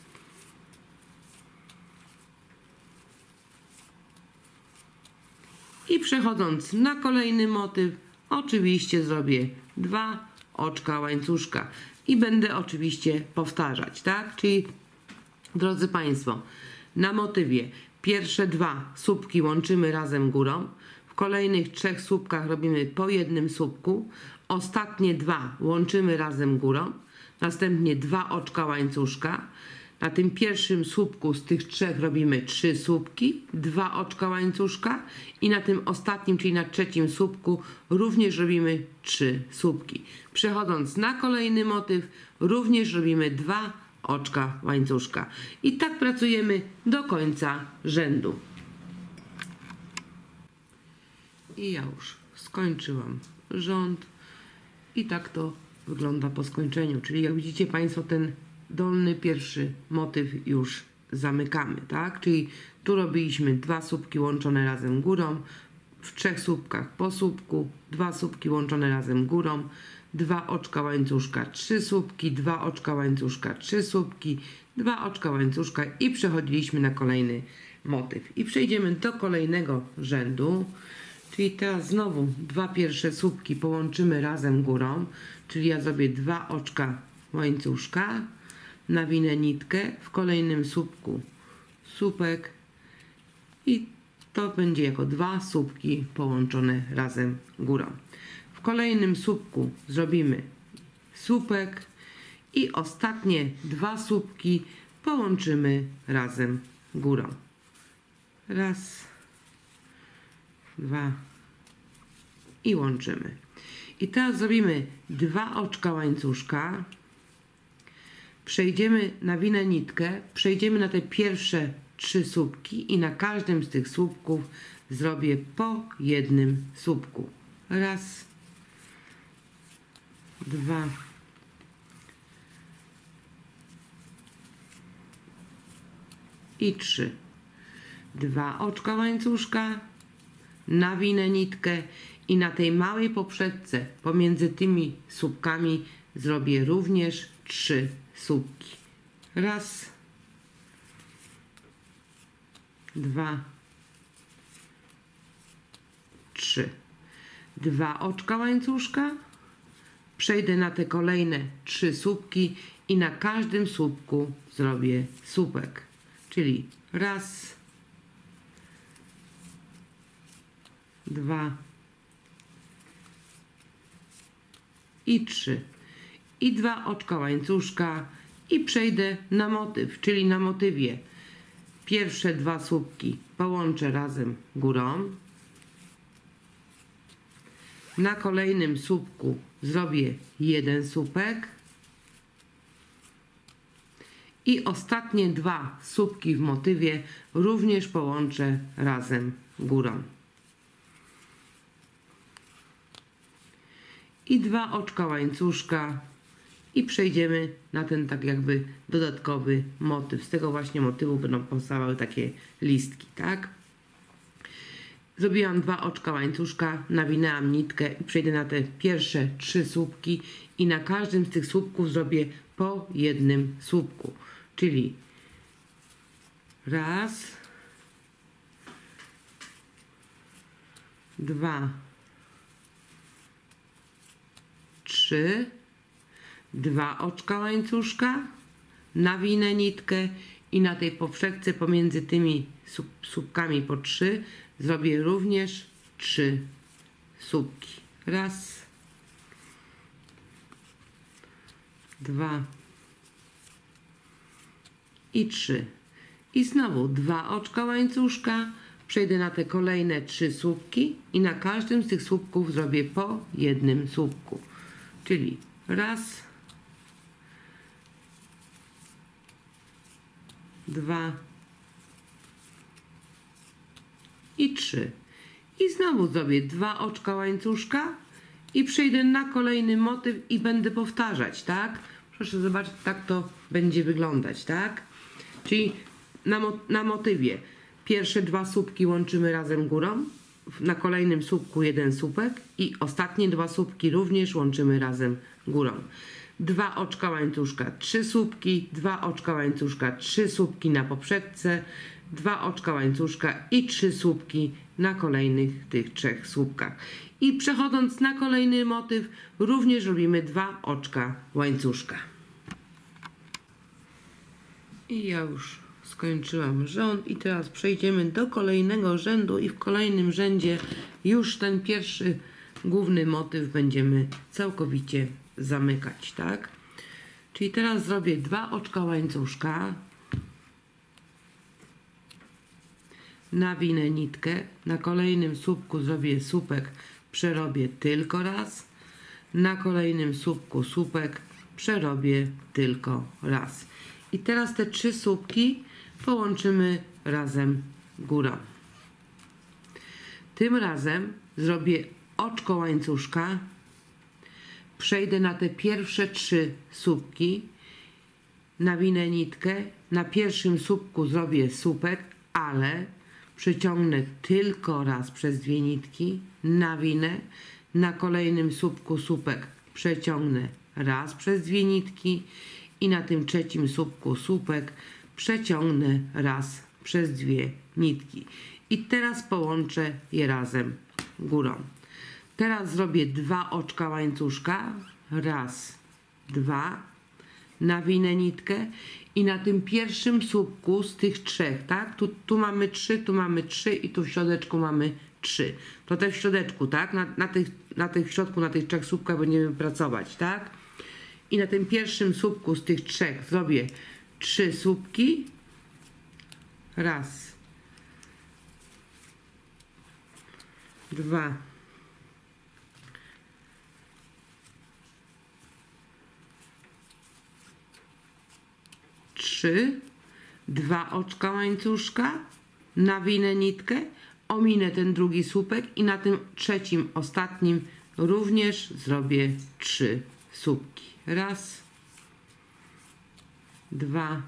I przechodząc na kolejny motyw, oczywiście zrobię dwa oczka łańcuszka i będę oczywiście powtarzać, tak? Czyli, drodzy Państwo, na motywie pierwsze dwa słupki łączymy razem górą, w kolejnych trzech słupkach robimy po jednym słupku, ostatnie dwa łączymy razem górą, następnie dwa oczka łańcuszka, na tym pierwszym słupku z tych trzech robimy trzy słupki, dwa oczka łańcuszka i na tym ostatnim, czyli na trzecim słupku również robimy trzy słupki. Przechodząc na kolejny motyw również robimy dwa oczka łańcuszka. I tak pracujemy do końca rzędu. I ja już skończyłam rząd i tak to wygląda po skończeniu. Czyli jak widzicie Państwo, ten dolny pierwszy motyw już zamykamy, tak? Czyli tu robiliśmy dwa słupki łączone razem górą, w trzech słupkach po słupku, dwa słupki łączone razem górą, dwa oczka łańcuszka, trzy słupki, dwa oczka łańcuszka, trzy słupki, dwa oczka łańcuszka i przechodziliśmy na kolejny motyw. I przejdziemy do kolejnego rzędu, czyli teraz znowu dwa pierwsze słupki połączymy razem górą, czyli ja zrobię dwa oczka łańcuszka, nawinę nitkę, w kolejnym słupku słupek i to będzie jako dwa słupki połączone razem górą. W kolejnym słupku zrobimy słupek i ostatnie dwa słupki połączymy razem górą. Raz, dwa i łączymy. I teraz zrobimy dwa oczka łańcuszka, przejdziemy, nawinę nitkę, przejdziemy na te pierwsze trzy słupki i na każdym z tych słupków zrobię po jednym słupku. Raz, dwa, i trzy. Dwa oczka łańcuszka, nawinę nitkę i na tej małej poprzeczce pomiędzy tymi słupkami zrobię również trzy słupki. Raz, dwa, trzy. Dwa oczka łańcuszka, przejdę na te kolejne trzy słupki i na każdym słupku zrobię słupek. Czyli raz, dwa i trzy. I dwa oczka łańcuszka i przejdę na motyw, czyli na motywie pierwsze dwa słupki połączę razem górą. Na kolejnym słupku zrobię jeden słupek. I ostatnie dwa słupki w motywie również połączę razem górą. I dwa oczka łańcuszka i przejdziemy na ten tak jakby dodatkowy motyw. Z tego właśnie motywu będą powstawały takie listki, tak? Zrobiłam dwa oczka łańcuszka, nawinęłam nitkę i przejdę na te pierwsze trzy słupki i na każdym z tych słupków zrobię po jednym słupku. Czyli raz, dwa, trzy, dwa oczka łańcuszka, nawinę nitkę i na tej poprzeczce pomiędzy tymi słupkami po trzy zrobię również trzy słupki. Raz, dwa i trzy. I znowu dwa oczka łańcuszka, przejdę na te kolejne trzy słupki i na każdym z tych słupków zrobię po jednym słupku. Czyli raz, dwa i trzy. I znowu zrobię dwa oczka łańcuszka i przejdę na kolejny motyw i będę powtarzać, tak? Proszę zobaczyć, tak to będzie wyglądać, tak? Czyli na, mo na motywie pierwsze dwa słupki łączymy razem górą, na kolejnym słupku jeden słupek i ostatnie dwa słupki również łączymy razem górą. Dwa oczka łańcuszka, trzy słupki, dwa oczka łańcuszka, trzy słupki na poprzeczce, dwa oczka łańcuszka i trzy słupki na kolejnych tych trzech słupkach. I przechodząc na kolejny motyw również robimy dwa oczka łańcuszka. I ja już skończyłam rząd i teraz przejdziemy do kolejnego rzędu i w kolejnym rzędzie już ten pierwszy główny motyw będziemy całkowicie zamykać, tak? Czyli teraz zrobię dwa oczka łańcuszka, nawinę nitkę, na kolejnym słupku zrobię słupek, przerobię tylko raz, na kolejnym słupku słupek, przerobię tylko raz. I teraz te trzy słupki połączymy razem górą. Tym razem zrobię oczko łańcuszka, przejdę na te pierwsze trzy słupki, nawinę nitkę, na pierwszym słupku zrobię słupek, ale przeciągnę tylko raz przez dwie nitki, nawinę, na kolejnym słupku słupek przeciągnę raz przez dwie nitki i na tym trzecim słupku słupek przeciągnę raz przez dwie nitki. I teraz połączę je razem górą. Teraz zrobię dwa oczka łańcuszka, raz, dwa, nawinę nitkę i na tym pierwszym słupku z tych trzech, tak? Tu, tu mamy trzy, tu mamy trzy i tu w środeczku mamy trzy. To te w środeczku, tak? Na, na, tych, na tych w środku, na tych trzech słupkach będziemy pracować, tak? I na tym pierwszym słupku z tych trzech zrobię trzy słupki. Raz, dwa, trzy, dwa oczka łańcuszka, nawinę nitkę, ominę ten drugi słupek i na tym trzecim, ostatnim również zrobię trzy słupki. Raz, dwa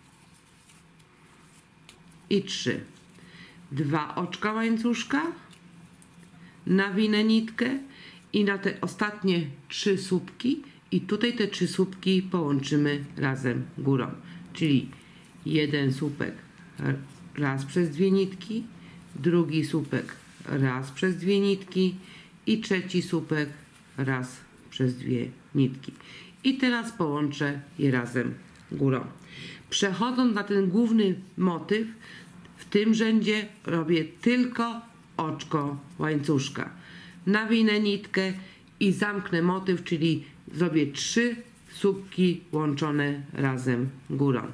i trzy. Dwa oczka łańcuszka, nawinę nitkę i na te ostatnie trzy słupki i tutaj te trzy słupki połączymy razem górą. Czyli jeden słupek raz przez dwie nitki, drugi słupek raz przez dwie nitki i trzeci słupek raz przez dwie nitki. I teraz połączę je razem górą. Przechodząc na ten główny motyw, w tym rzędzie robię tylko oczko łańcuszka. Nawinę nitkę i zamknę motyw, czyli zrobię trzy słupki łączone razem górą.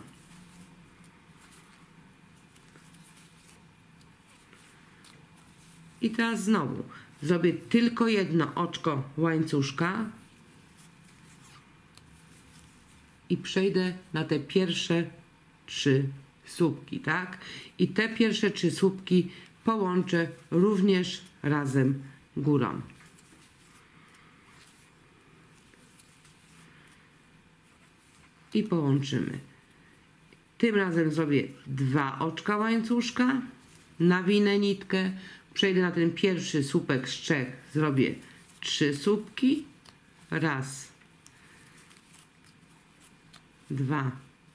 I teraz znowu zrobię tylko jedno oczko łańcuszka i przejdę na te pierwsze trzy słupki, tak? I te pierwsze trzy słupki połączę również razem górą. I połączymy. Tym razem zrobię dwa oczka łańcuszka, nawinę nitkę, przejdę na ten pierwszy słupek z trzech, zrobię trzy słupki, raz, dwa,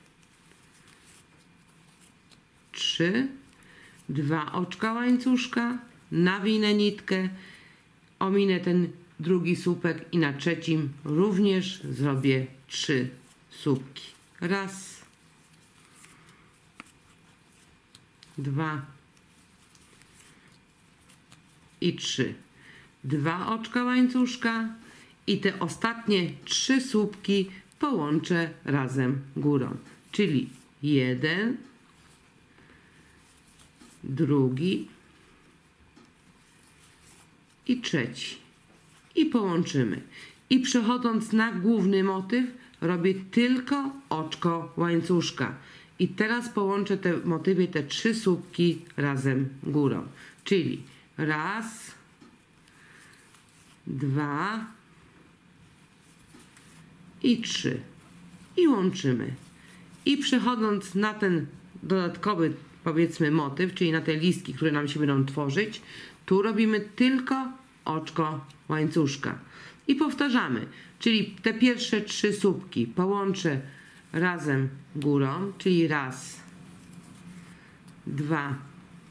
trzy, dwa oczka łańcuszka, nawinę nitkę, ominę ten drugi słupek i na trzecim również zrobię trzy słupki. Raz, dwa i trzy. Dwa oczka łańcuszka i te ostatnie trzy słupki połączę razem górą. Czyli jeden, drugi i trzeci. I połączymy. I przechodząc na główny motyw, robię tylko oczko łańcuszka. I teraz połączę te motywy, te trzy słupki razem górą. Czyli raz, dwa i trzy. I łączymy. I przechodząc na ten dodatkowy, powiedzmy, motyw, czyli na te listki, które nam się będą tworzyć, tu robimy tylko oczko łańcuszka. I powtarzamy, czyli te pierwsze trzy słupki połączę razem górą, czyli raz, dwa,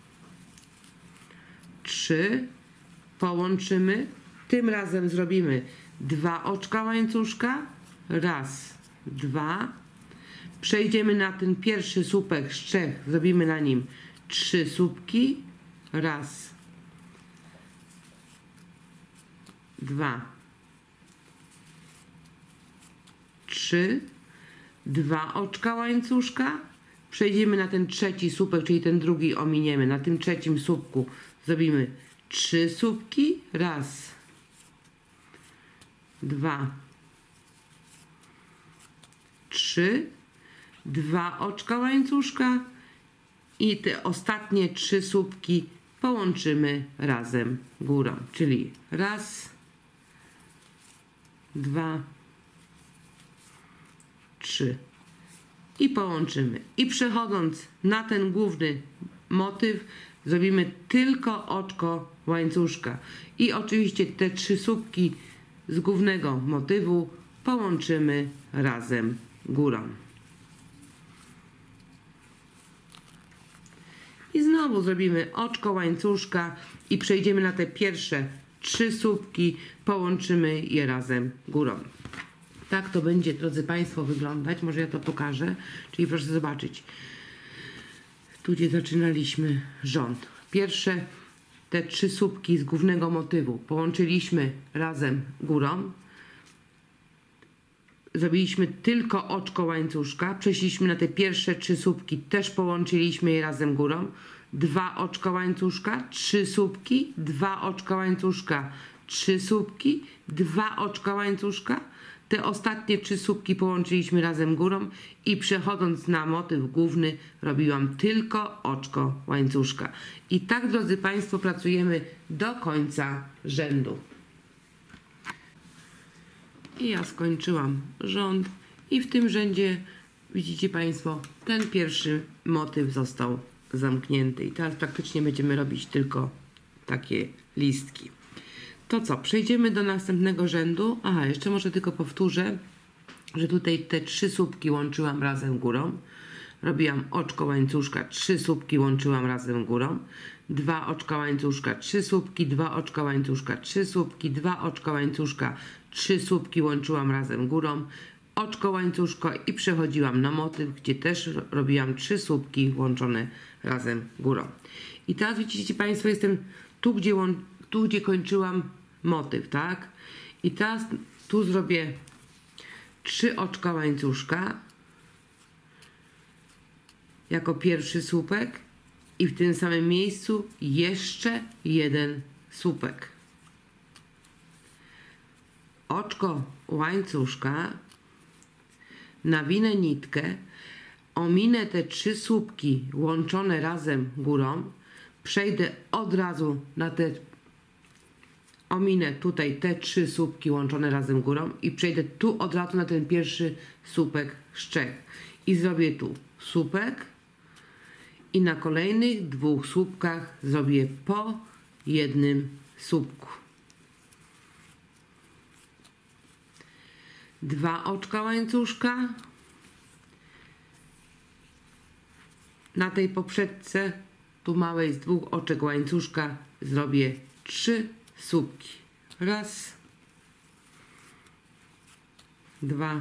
trzy, połączymy, tym razem zrobimy dwa oczka łańcuszka, raz, dwa, przejdziemy na ten pierwszy słupek z trzech, zrobimy na nim trzy słupki, raz, dwa, trzy, dwa oczka łańcuszka, przejdziemy na ten trzeci słupek, czyli ten drugi ominiemy, na tym trzecim słupku zrobimy trzy słupki, raz, dwa, trzy, dwa oczka łańcuszka i te ostatnie trzy słupki połączymy razem górą, czyli raz, dwa, trzy i połączymy. I przechodząc na ten główny motyw, zrobimy tylko oczko łańcuszka i oczywiście te trzy słupki z głównego motywu połączymy razem górą. I znowu zrobimy oczko łańcuszka i przejdziemy na te pierwsze trzy słupki, połączymy je razem górą. Tak to będzie, drodzy Państwo, wyglądać. Może ja to pokażę. Czyli proszę zobaczyć. Tu, gdzie zaczynaliśmy rząd. Pierwsze te trzy słupki z głównego motywu połączyliśmy razem górą. Zrobiliśmy tylko oczko łańcuszka. Przeszliśmy na te pierwsze trzy słupki. Też połączyliśmy je razem górą. Dwa oczka łańcuszka, trzy słupki, dwa oczka łańcuszka, trzy słupki, dwa oczka łańcuszka. Te ostatnie trzy słupki połączyliśmy razem górą i przechodząc na motyw główny robiłam tylko oczko łańcuszka. I tak, drodzy Państwo, pracujemy do końca rzędu. I ja skończyłam rząd i w tym rzędzie, widzicie Państwo, ten pierwszy motyw został zamknięty. I teraz praktycznie będziemy robić tylko takie listki. To co? Przejdziemy do następnego rzędu. Aha, jeszcze może tylko powtórzę, że tutaj te trzy słupki łączyłam razem górą. Robiłam oczko łańcuszka, trzy słupki łączyłam razem górą. Dwa oczka łańcuszka, trzy słupki, dwa oczka łańcuszka, trzy słupki, dwa oczka łańcuszka, trzy słupki łączyłam razem górą. Oczko łańcuszko i przechodziłam na motyw, gdzie też robiłam trzy słupki łączone razem górą. I teraz widzicie Państwo, jestem tu, gdzie, tu, gdzie kończyłam motyw, tak? I teraz tu zrobię trzy oczka łańcuszka jako pierwszy słupek i w tym samym miejscu jeszcze jeden słupek. Oczko łańcuszka, nawinę nitkę, ominę te trzy słupki łączone razem górą, przejdę od razu na te, ominę tutaj te trzy słupki łączone razem górą i przejdę tu od razu na ten pierwszy słupek szczek i zrobię tu słupek i na kolejnych dwóch słupkach zrobię po jednym słupku. Dwa oczka łańcuszka. Na tej poprzedce, tu małej z dwóch oczek łańcuszka, zrobię trzy słupki. Raz, dwa,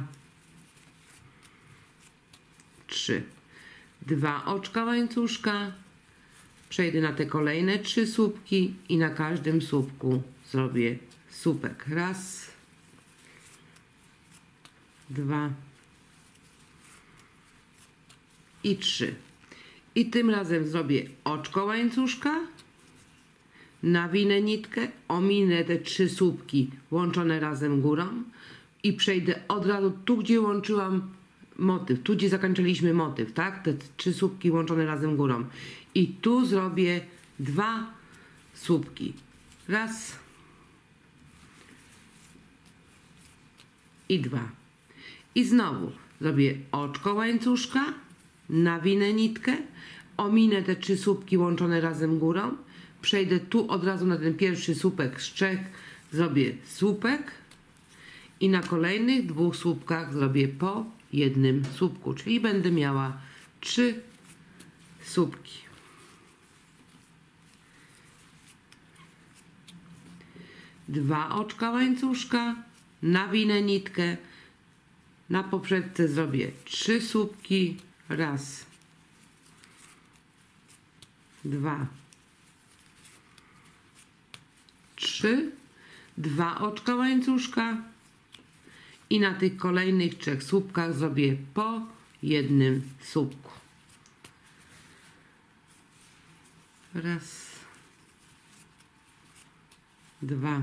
trzy. Dwa oczka łańcuszka. Przejdę na te kolejne trzy słupki i na każdym słupku zrobię słupek. Raz, dwa i trzy. I tym razem zrobię oczko łańcuszka, nawinę nitkę, ominę te trzy słupki łączone razem górą i przejdę od razu tu, gdzie łączyłam motyw, tu, gdzie zakończyliśmy motyw, tak? Te trzy słupki łączone razem górą. I tu zrobię dwa słupki. Raz i dwa. I znowu zrobię oczko łańcuszka, nawinę nitkę, ominę te trzy słupki łączone razem górą, przejdę tu od razu na ten pierwszy słupek szczek, zrobię słupek i na kolejnych dwóch słupkach zrobię po jednym słupku, czyli będę miała trzy słupki. Dwa oczka łańcuszka, nawinę nitkę, na poprzedce zrobię trzy słupki, raz, dwa, trzy, dwa oczka łańcuszka i na tych kolejnych trzech słupkach zrobię po jednym słupku. Raz, dwa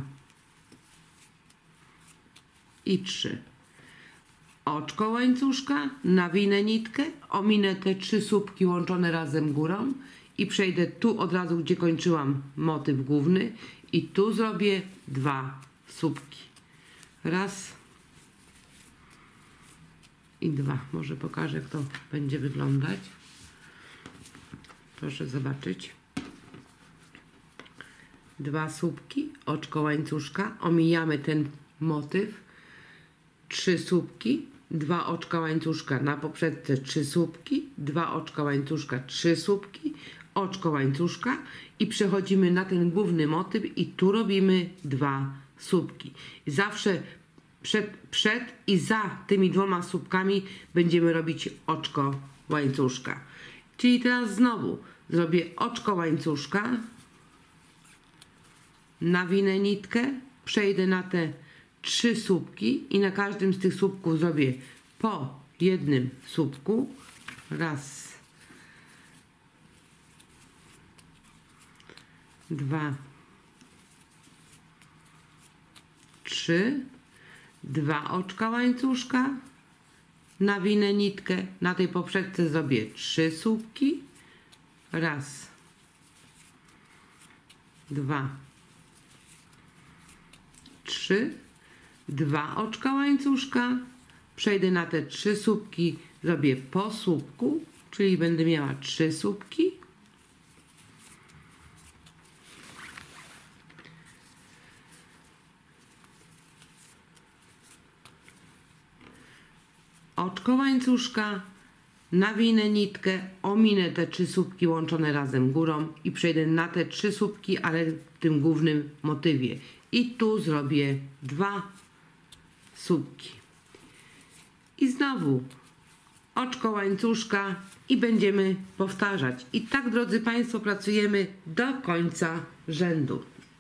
i trzy. Oczko łańcuszka, nawinę nitkę, ominę te trzy słupki łączone razem górą i przejdę tu od razu, gdzie kończyłam motyw główny i tu zrobię dwa słupki. Raz i dwa. Może pokażę, jak to będzie wyglądać. Proszę zobaczyć. Dwa słupki, oczko łańcuszka, omijamy ten motyw, trzy słupki, dwa oczka łańcuszka, na poprzedce trzy słupki, dwa oczka łańcuszka, trzy słupki, oczko łańcuszka i przechodzimy na ten główny motyw i tu robimy dwa słupki. I zawsze przed, przed i za tymi dwoma słupkami będziemy robić oczko łańcuszka. Czyli teraz znowu zrobię oczko łańcuszka, nawinę nitkę, przejdę na te trzy słupki i na każdym z tych słupków zrobię po jednym słupku. Raz, dwa, trzy, dwa oczka łańcuszka, nawinę nitkę, na tej poprzedce zrobię trzy słupki. Raz, dwa, trzy, dwa oczka łańcuszka, przejdę na te trzy słupki, zrobię po słupku, czyli będę miała trzy słupki. Oczko łańcuszka, nawinę nitkę, ominę te trzy słupki łączone razem górą i przejdę na te trzy słupki, ale w tym głównym motywie. I tu zrobię dwa słupki. I znowu oczko łańcuszka i będziemy powtarzać. I tak, drodzy Państwo, pracujemy do końca rzędu.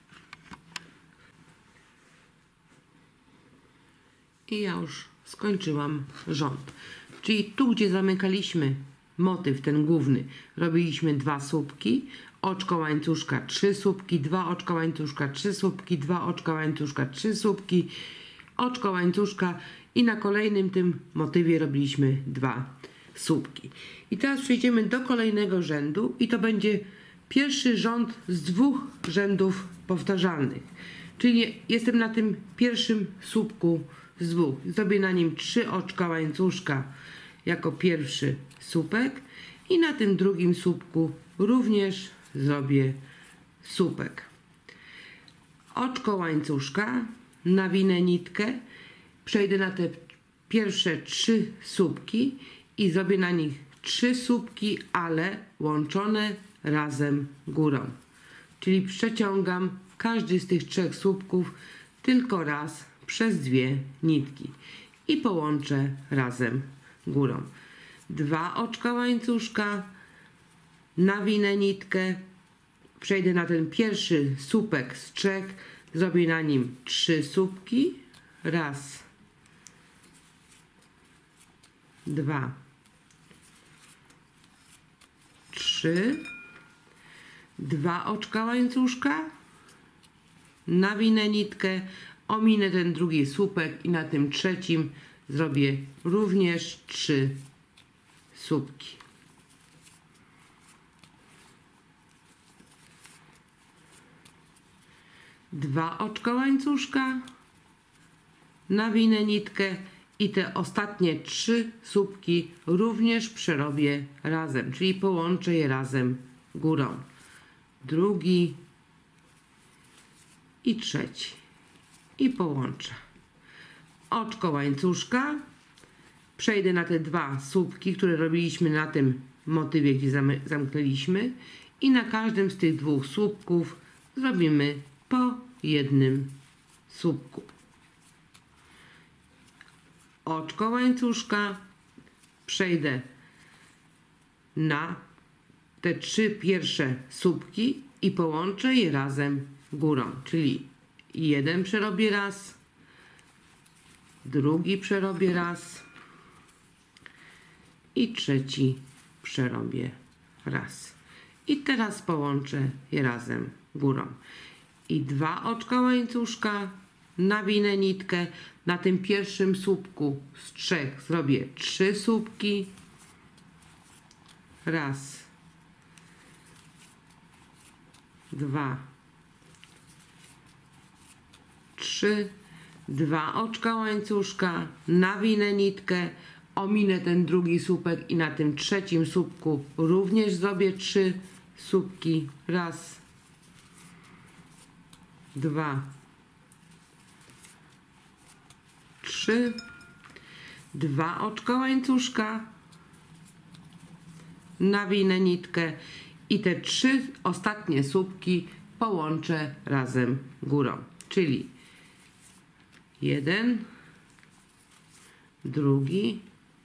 I ja już skończyłam rząd. Czyli tu, gdzie zamykaliśmy motyw ten główny, robiliśmy dwa słupki, oczko łańcuszka, trzy słupki, dwa oczka łańcuszka, trzy słupki, dwa oczka łańcuszka, trzy słupki, oczko łańcuszka i na kolejnym tym motywie robiliśmy dwa słupki. I teraz przejdziemy do kolejnego rzędu i to będzie pierwszy rząd z dwóch rzędów powtarzalnych. Czyli jestem na tym pierwszym słupku z dwóch. Zrobię na nim trzy oczka łańcuszka jako pierwszy słupek i na tym drugim słupku również zrobię słupek. Oczko łańcuszka, nawinę nitkę, przejdę na te pierwsze trzy słupki i zrobię na nich trzy słupki, ale łączone razem górą. Czyli przeciągam każdy z tych trzech słupków tylko raz przez dwie nitki i połączę razem górą. Dwa oczka łańcuszka, nawinę nitkę, przejdę na ten pierwszy słupek z trzech, zrobię na nim trzy słupki. Raz, dwa, trzy, dwa oczka łańcuszka, nawinę nitkę, ominę ten drugi słupek i na tym trzecim zrobię również trzy słupki. Dwa oczka łańcuszka, nawinę nitkę i te ostatnie trzy słupki również przerobię razem, czyli połączę je razem górą. Drugi i trzeci. I połączę. Oczko łańcuszka, przejdę na te dwa słupki, które robiliśmy na tym motywie, gdzie zamknęliśmy i na każdym z tych dwóch słupków zrobimy po jednym słupku. Oczko łańcuszka, przejdę na te trzy pierwsze słupki i połączę je razem górą, czyli jeden przerobię raz, drugi przerobię raz i trzeci przerobię raz. I teraz połączę je razem górą. I dwa oczka łańcuszka, nawinę nitkę, na tym pierwszym słupku z trzech zrobię trzy słupki. Raz, dwa, trzy, dwa oczka łańcuszka, nawinę nitkę, ominę ten drugi słupek i na tym trzecim słupku również zrobię trzy słupki. Raz, dwa, trzy, dwa oczka łańcuszka, nawinę nitkę i te trzy ostatnie słupki połączę razem górą, czyli jeden, drugi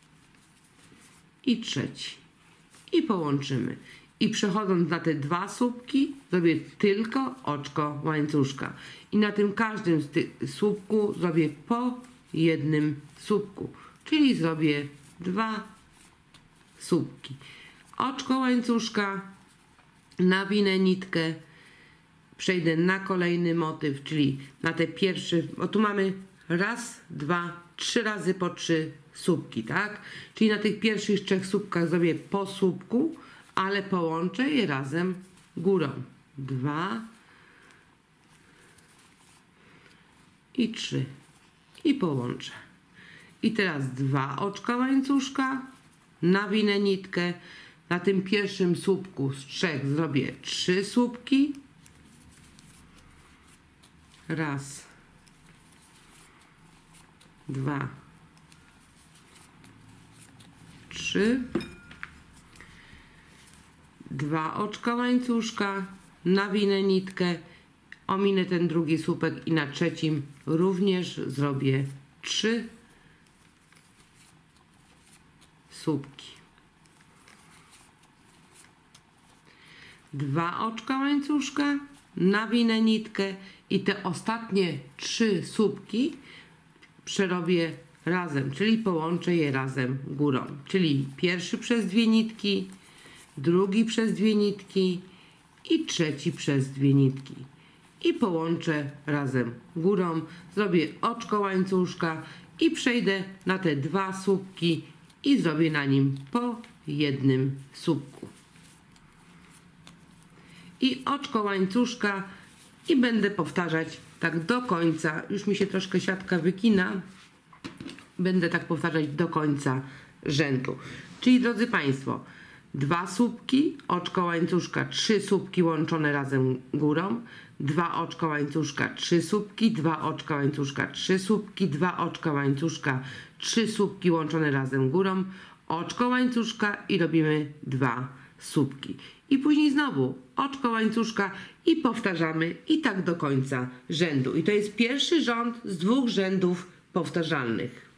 i trzeci i połączymy. I przechodząc na te dwa słupki zrobię tylko oczko łańcuszka i na tym każdym z tych słupku zrobię po jednym słupku, czyli zrobię dwa słupki. Oczko łańcuszka, nawinę nitkę, przejdę na kolejny motyw, czyli na te pierwsze, bo tu mamy raz, dwa, trzy razy po trzy słupki, tak? Czyli na tych pierwszych trzech słupkach zrobię po słupku, ale połączę je razem górą. Dwa i trzy i połączę. I teraz dwa oczka łańcuszka, nawinę nitkę, na tym pierwszym słupku z trzech zrobię trzy słupki. Raz, dwa, trzy, dwa oczka łańcuszka, nawinę nitkę, ominę ten drugi słupek i na trzecim również zrobię trzy słupki. Dwa oczka łańcuszka, nawinę nitkę i te ostatnie trzy słupki przerobię razem, czyli połączę je razem górą. Czyli pierwszy przez dwie nitki, drugi przez dwie nitki i trzeci przez dwie nitki. I połączę razem górą, zrobię oczko łańcuszka i przejdę na te dwa słupki i zrobię na nim po jednym słupku. I oczko łańcuszka i będę powtarzać tak do końca. Już mi się troszkę siatka wykina. Będę tak powtarzać do końca rzędu. Czyli drodzy Państwo, dwa słupki, oczko łańcuszka, trzy słupki łączone razem górą, dwa oczka łańcuszka, trzy słupki, dwa oczka łańcuszka, trzy słupki, dwa oczka łańcuszka, trzy słupki łączone razem górą, oczko łańcuszka i robimy dwa słupki. I później znowu oczko łańcuszka i powtarzamy i tak do końca rzędu. I to jest pierwszy rząd z dwóch rzędów powtarzalnych.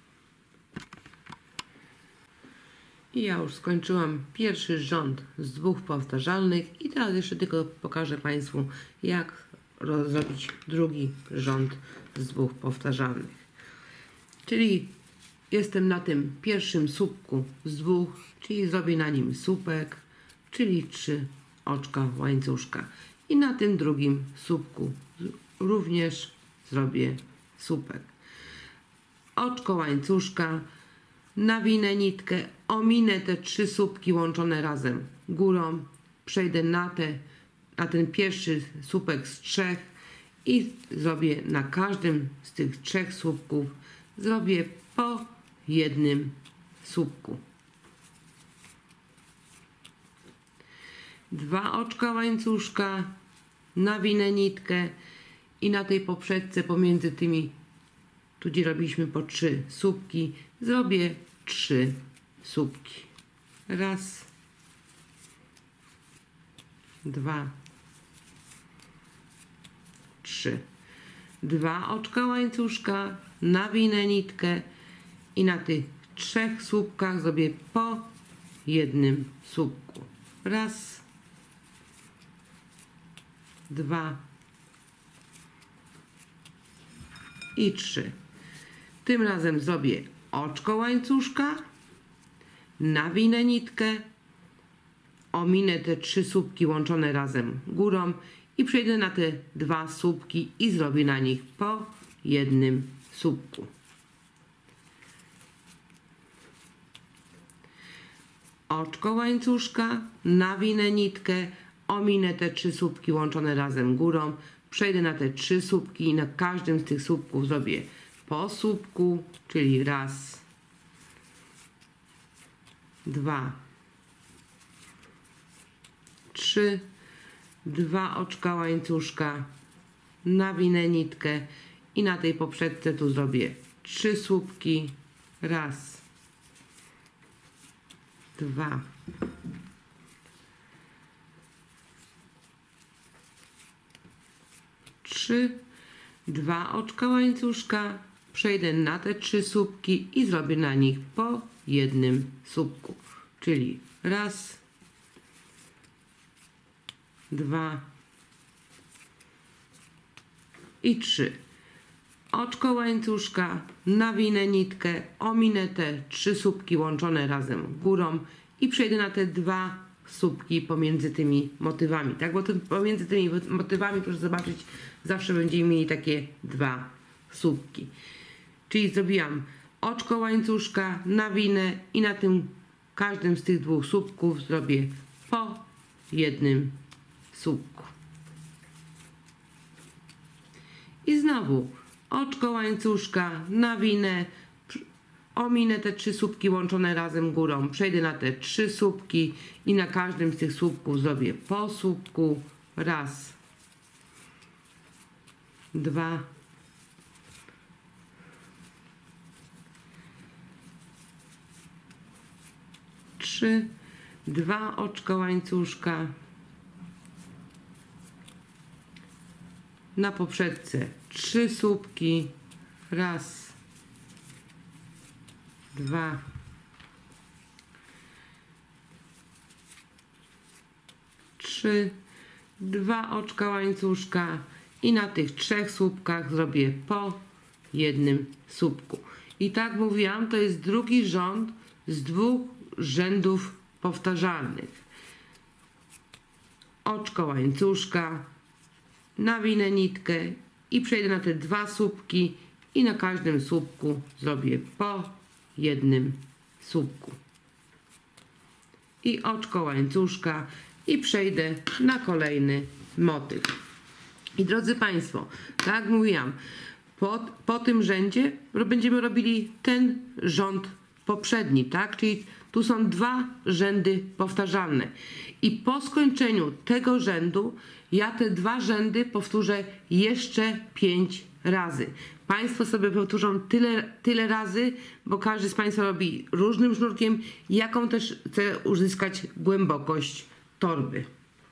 I ja już skończyłam pierwszy rząd z dwóch powtarzalnych i teraz jeszcze tylko pokażę Państwu, jak zrobić drugi rząd z dwóch powtarzalnych. Czyli jestem na tym pierwszym słupku z dwóch, czyli zrobię na nim słupek, czyli trzy oczka łańcuszka. I na tym drugim słupku również zrobię słupek. Oczko łańcuszka, nawinę nitkę, ominę te trzy słupki łączone razem górą, przejdę na, te, na ten pierwszy słupek z trzech i zrobię na każdym z tych trzech słupków zrobię po jednym słupku. Dwa oczka łańcuszka, nawinę nitkę i na tej poprzeczce pomiędzy tymi, tu gdzie robiliśmy po trzy słupki, zrobię trzy słupki. Raz, dwa, trzy. Dwa oczka łańcuszka, nawinę nitkę i na tych trzech słupkach zrobię po jednym słupku. Raz, dwa i trzy. Tym razem zrobię oczko łańcuszka, nawinę nitkę, ominę te trzy słupki łączone razem górą i przejdę na te dwa słupki i zrobię na nich po jednym słupku. Oczko łańcuszka, nawinę nitkę, ominę te trzy słupki łączone razem górą, przejdę na te trzy słupki i na każdym z tych słupków zrobię po słupku, czyli raz, dwa, trzy, dwa oczka łańcuszka, nawinę nitkę i na tej poprzedce tu zrobię trzy słupki, raz, dwa, trzy, dwa oczka łańcuszka, przejdę na te trzy słupki i zrobię na nich po jednym słupku, czyli raz, dwa i trzy. Oczko łańcuszka, nawinę nitkę, ominę te trzy słupki łączone razem górą i przejdę na te dwa słupki pomiędzy tymi motywami, tak? Bo to pomiędzy tymi motywami, proszę zobaczyć, zawsze będziemy mieli takie dwa słupki. Czyli zrobiłam oczko łańcuszka, nawinę i na tym każdym z tych dwóch słupków zrobię po jednym słupku. I znowu oczko łańcuszka, nawinę, ominę te trzy słupki łączone razem górą, przejdę na te trzy słupki i na każdym z tych słupków zrobię po słupku, raz, dwa, trzy, dwa oczka łańcuszka, na poprzedce trzy słupki, raz, dwa, trzy, dwa oczka łańcuszka i na tych trzech słupkach zrobię po jednym słupku. I tak mówiłam, to jest drugi rząd z dwóch rzędów powtarzalnych. Oczko łańcuszka, nawinę nitkę i przejdę na te dwa słupki i na każdym słupku zrobię po jednym słupku. I oczko łańcuszka i przejdę na kolejny motyw. I drodzy Państwo, tak jak mówiłam, po, po tym rzędzie będziemy robili ten rząd poprzedni, tak? Czyli tu są dwa rzędy powtarzalne. I po skończeniu tego rzędu ja te dwa rzędy powtórzę jeszcze pięć razy. Państwo sobie powtórzą tyle, tyle razy, bo każdy z Państwa robi różnym sznurkiem, jaką też chce uzyskać głębokość torby.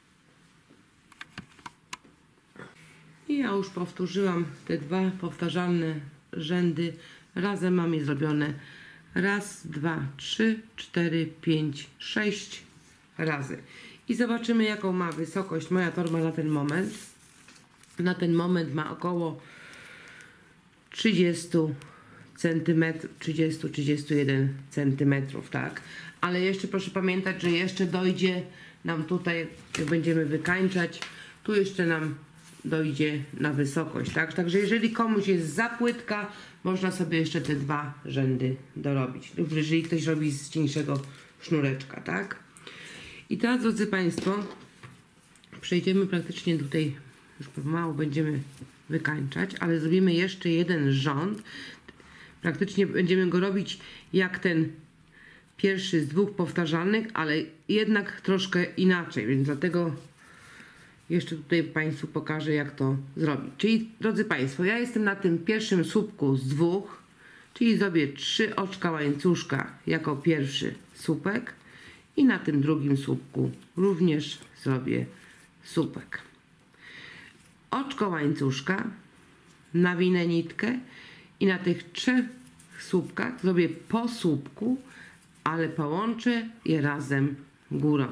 I ja już powtórzyłam te dwa powtarzalne rzędy. Razem mam je zrobione raz, dwa, trzy, cztery, pięć, sześć razy. I zobaczymy, jaką ma wysokość moja torba na ten moment. Na ten moment ma około trzydzieści centymetrów, trzydzieści do trzydziestu jeden centymetrów, tak? Ale jeszcze proszę pamiętać, że jeszcze dojdzie nam tutaj, jak będziemy wykańczać, tu jeszcze nam dojdzie na wysokość, tak? Także jeżeli komuś jest za płytka, można sobie jeszcze te dwa rzędy dorobić. Lub jeżeli ktoś robi z cieńszego sznureczka, tak? I teraz, drodzy Państwo, przejdziemy praktycznie tutaj, już pomału będziemy wykańczać, ale zrobimy jeszcze jeden rząd. Praktycznie będziemy go robić jak ten pierwszy z dwóch powtarzalnych, ale jednak troszkę inaczej, więc dlatego jeszcze tutaj Państwu pokażę, jak to zrobić. Czyli, drodzy Państwo, ja jestem na tym pierwszym słupku z dwóch, czyli zrobię trzy oczka łańcuszka jako pierwszy słupek i na tym drugim słupku również zrobię słupek. Oczko łańcuszka, nawinę nitkę i na tych trzech słupkach zrobię po słupku, ale połączę je razem górą.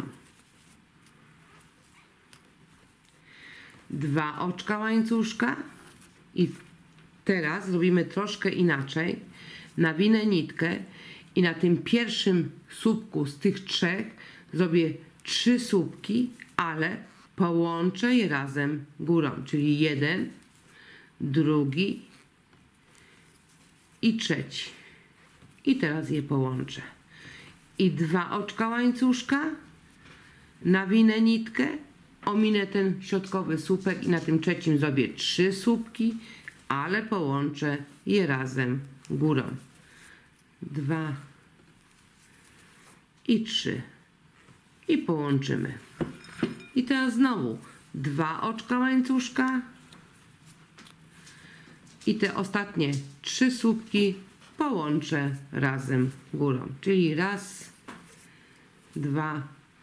Dwa oczka łańcuszka i teraz zrobimy troszkę inaczej. Nawinę nitkę i na tym pierwszym słupku z tych trzech zrobię trzy słupki, ale połączę je razem górą, czyli jeden, drugi i trzeci. I teraz je połączę. I dwa oczka łańcuszka, nawinę nitkę ominę ten środkowy słupek i na tym trzecim zrobię trzy słupki, ale połączę je razem górą. Dwa i trzy. I połączymy. I teraz znowu dwa oczka łańcuszka i te ostatnie trzy słupki połączę razem górą. Czyli raz, dwa,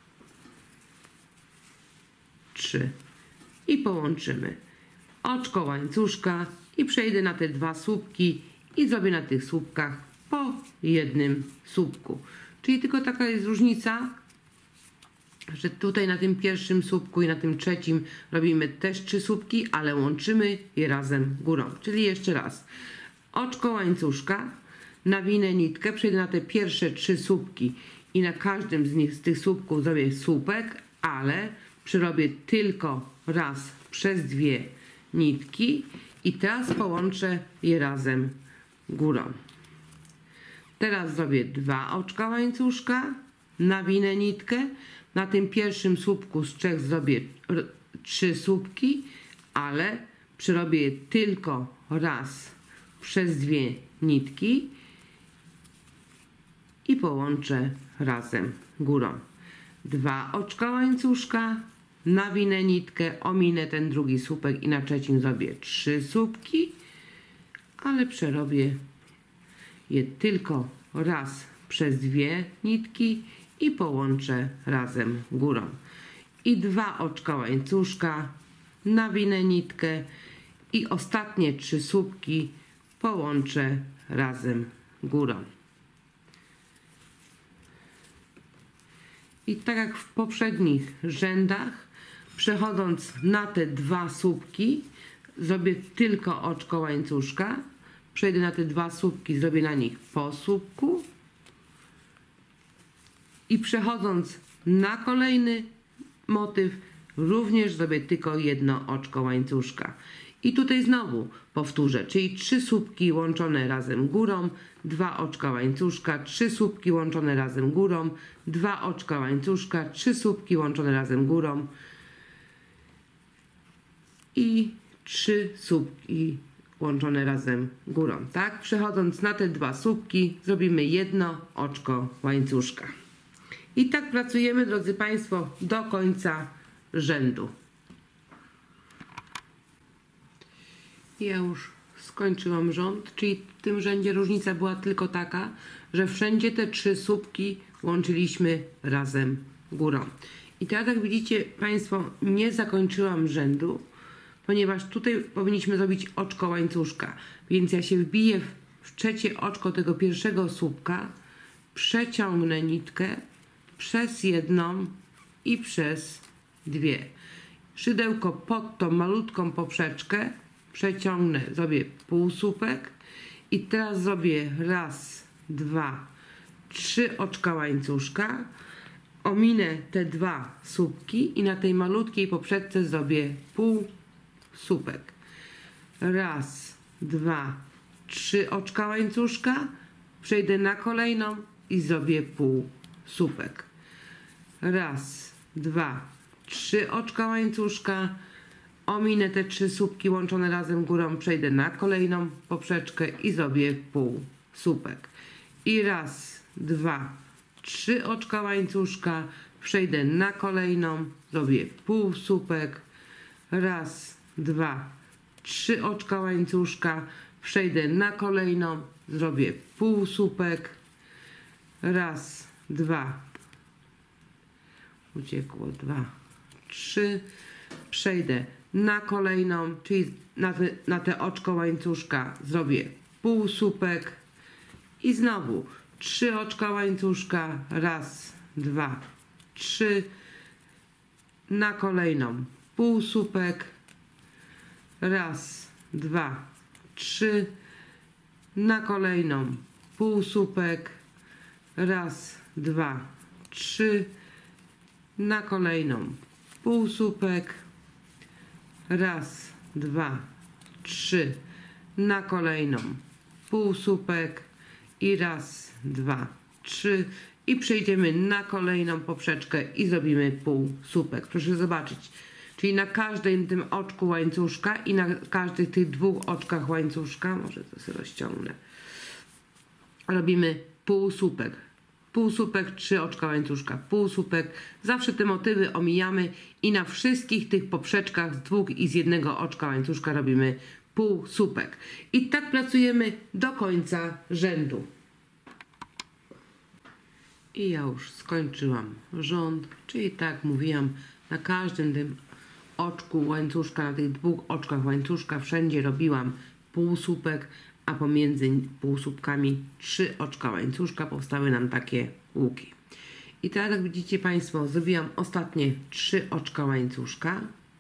trzy. I połączymy oczko łańcuszka i przejdę na te dwa słupki i zrobię na tych słupkach po jednym słupku. Czyli tylko taka jest różnica, że tutaj na tym pierwszym słupku i na tym trzecim robimy też trzy słupki, ale łączymy je razem górą. Czyli jeszcze raz. Oczko łańcuszka, nawinę nitkę, przejdę na te pierwsze trzy słupki i na każdym z nich, z tych słupków zrobię słupek, ale przerobię tylko raz przez dwie nitki i teraz połączę je razem górą. Teraz zrobię dwa oczka łańcuszka, nawinę nitkę, na tym pierwszym słupku z trzech zrobię trzy słupki, ale przerobię je tylko raz przez dwie nitki i połączę razem górą. Dwa oczka łańcuszka, nawinę nitkę, ominę ten drugi słupek i na trzecim zrobię trzy słupki, ale przerobię je tylko raz przez dwie nitki i połączę razem górą. I dwa oczka łańcuszka, nawinę nitkę i ostatnie trzy słupki połączę razem górą. I tak jak w poprzednich rzędach, przechodząc na te dwa słupki, zrobię tylko oczko łańcuszka, przejdę na te dwa słupki, zrobię na nich po słupku i przechodząc na kolejny motyw, również zrobię tylko jedno oczko łańcuszka. I tutaj znowu powtórzę, czyli trzy słupki łączone razem górą, dwa oczka łańcuszka, trzy słupki łączone razem górą, dwa oczka łańcuszka, trzy słupki łączone razem górą i trzy słupki łączone razem górą. Tak, przechodząc na te dwa słupki, zrobimy jedno oczko łańcuszka. I tak pracujemy, drodzy Państwo, do końca rzędu. Ja już skończyłam rząd, czyli w tym rzędzie różnica była tylko taka, że wszędzie te trzy słupki łączyliśmy razem górą. I teraz jak widzicie Państwo, nie zakończyłam rzędu, ponieważ tutaj powinniśmy zrobić oczko łańcuszka. Więc ja się wbiję w trzecie oczko tego pierwszego słupka, przeciągnę nitkę przez jedną i przez dwie. Szydełko pod tą malutką poprzeczkę przeciągnę, zrobię półsłupek i teraz zrobię raz, dwa, trzy oczka łańcuszka, ominę te dwa słupki i na tej malutkiej poprzeczce zrobię półsłupek. Raz, dwa, trzy oczka łańcuszka, przejdę na kolejną i zrobię półsłupek. Raz, dwa, trzy oczka łańcuszka, ominę te trzy słupki łączone razem górą, przejdę na kolejną poprzeczkę i zrobię półsłupek. I raz, dwa, trzy oczka łańcuszka, przejdę na kolejną, zrobię półsłupek. Raz, dwa, trzy oczka łańcuszka, przejdę na kolejną, zrobię półsłupek. Raz, dwa, uciekło, dwa, trzy, przejdę na kolejną, czyli na te, na te oczko łańcuszka zrobię półsłupek i znowu trzy oczka łańcuszka, raz, dwa, trzy, na kolejną półsłupek, raz, dwa, trzy, na kolejną półsłupek, raz, dwa, trzy, na kolejną półsłupek, raz, dwa, trzy, na kolejną półsłupek i raz, dwa, trzy i przejdziemy na kolejną poprzeczkę i zrobimy półsłupek. Proszę zobaczyć, czyli na każdym tym oczku łańcuszka i na każdych tych dwóch oczkach łańcuszka, może to sobie rozciągnę, robimy półsłupek. Półsłupek, trzy oczka łańcuszka, półsłupek. Zawsze te motywy omijamy i na wszystkich tych poprzeczkach z dwóch i z jednego oczka łańcuszka robimy półsłupek. I tak pracujemy do końca rzędu. I ja już skończyłam rząd, czyli tak mówiłam, na każdym tym oczku łańcuszka, na tych dwóch oczkach łańcuszka wszędzie robiłam półsłupek, a pomiędzy półsłupkami trzy oczka łańcuszka, powstały nam takie łuki. I teraz jak widzicie Państwo, zrobiłam ostatnie trzy oczka łańcuszka,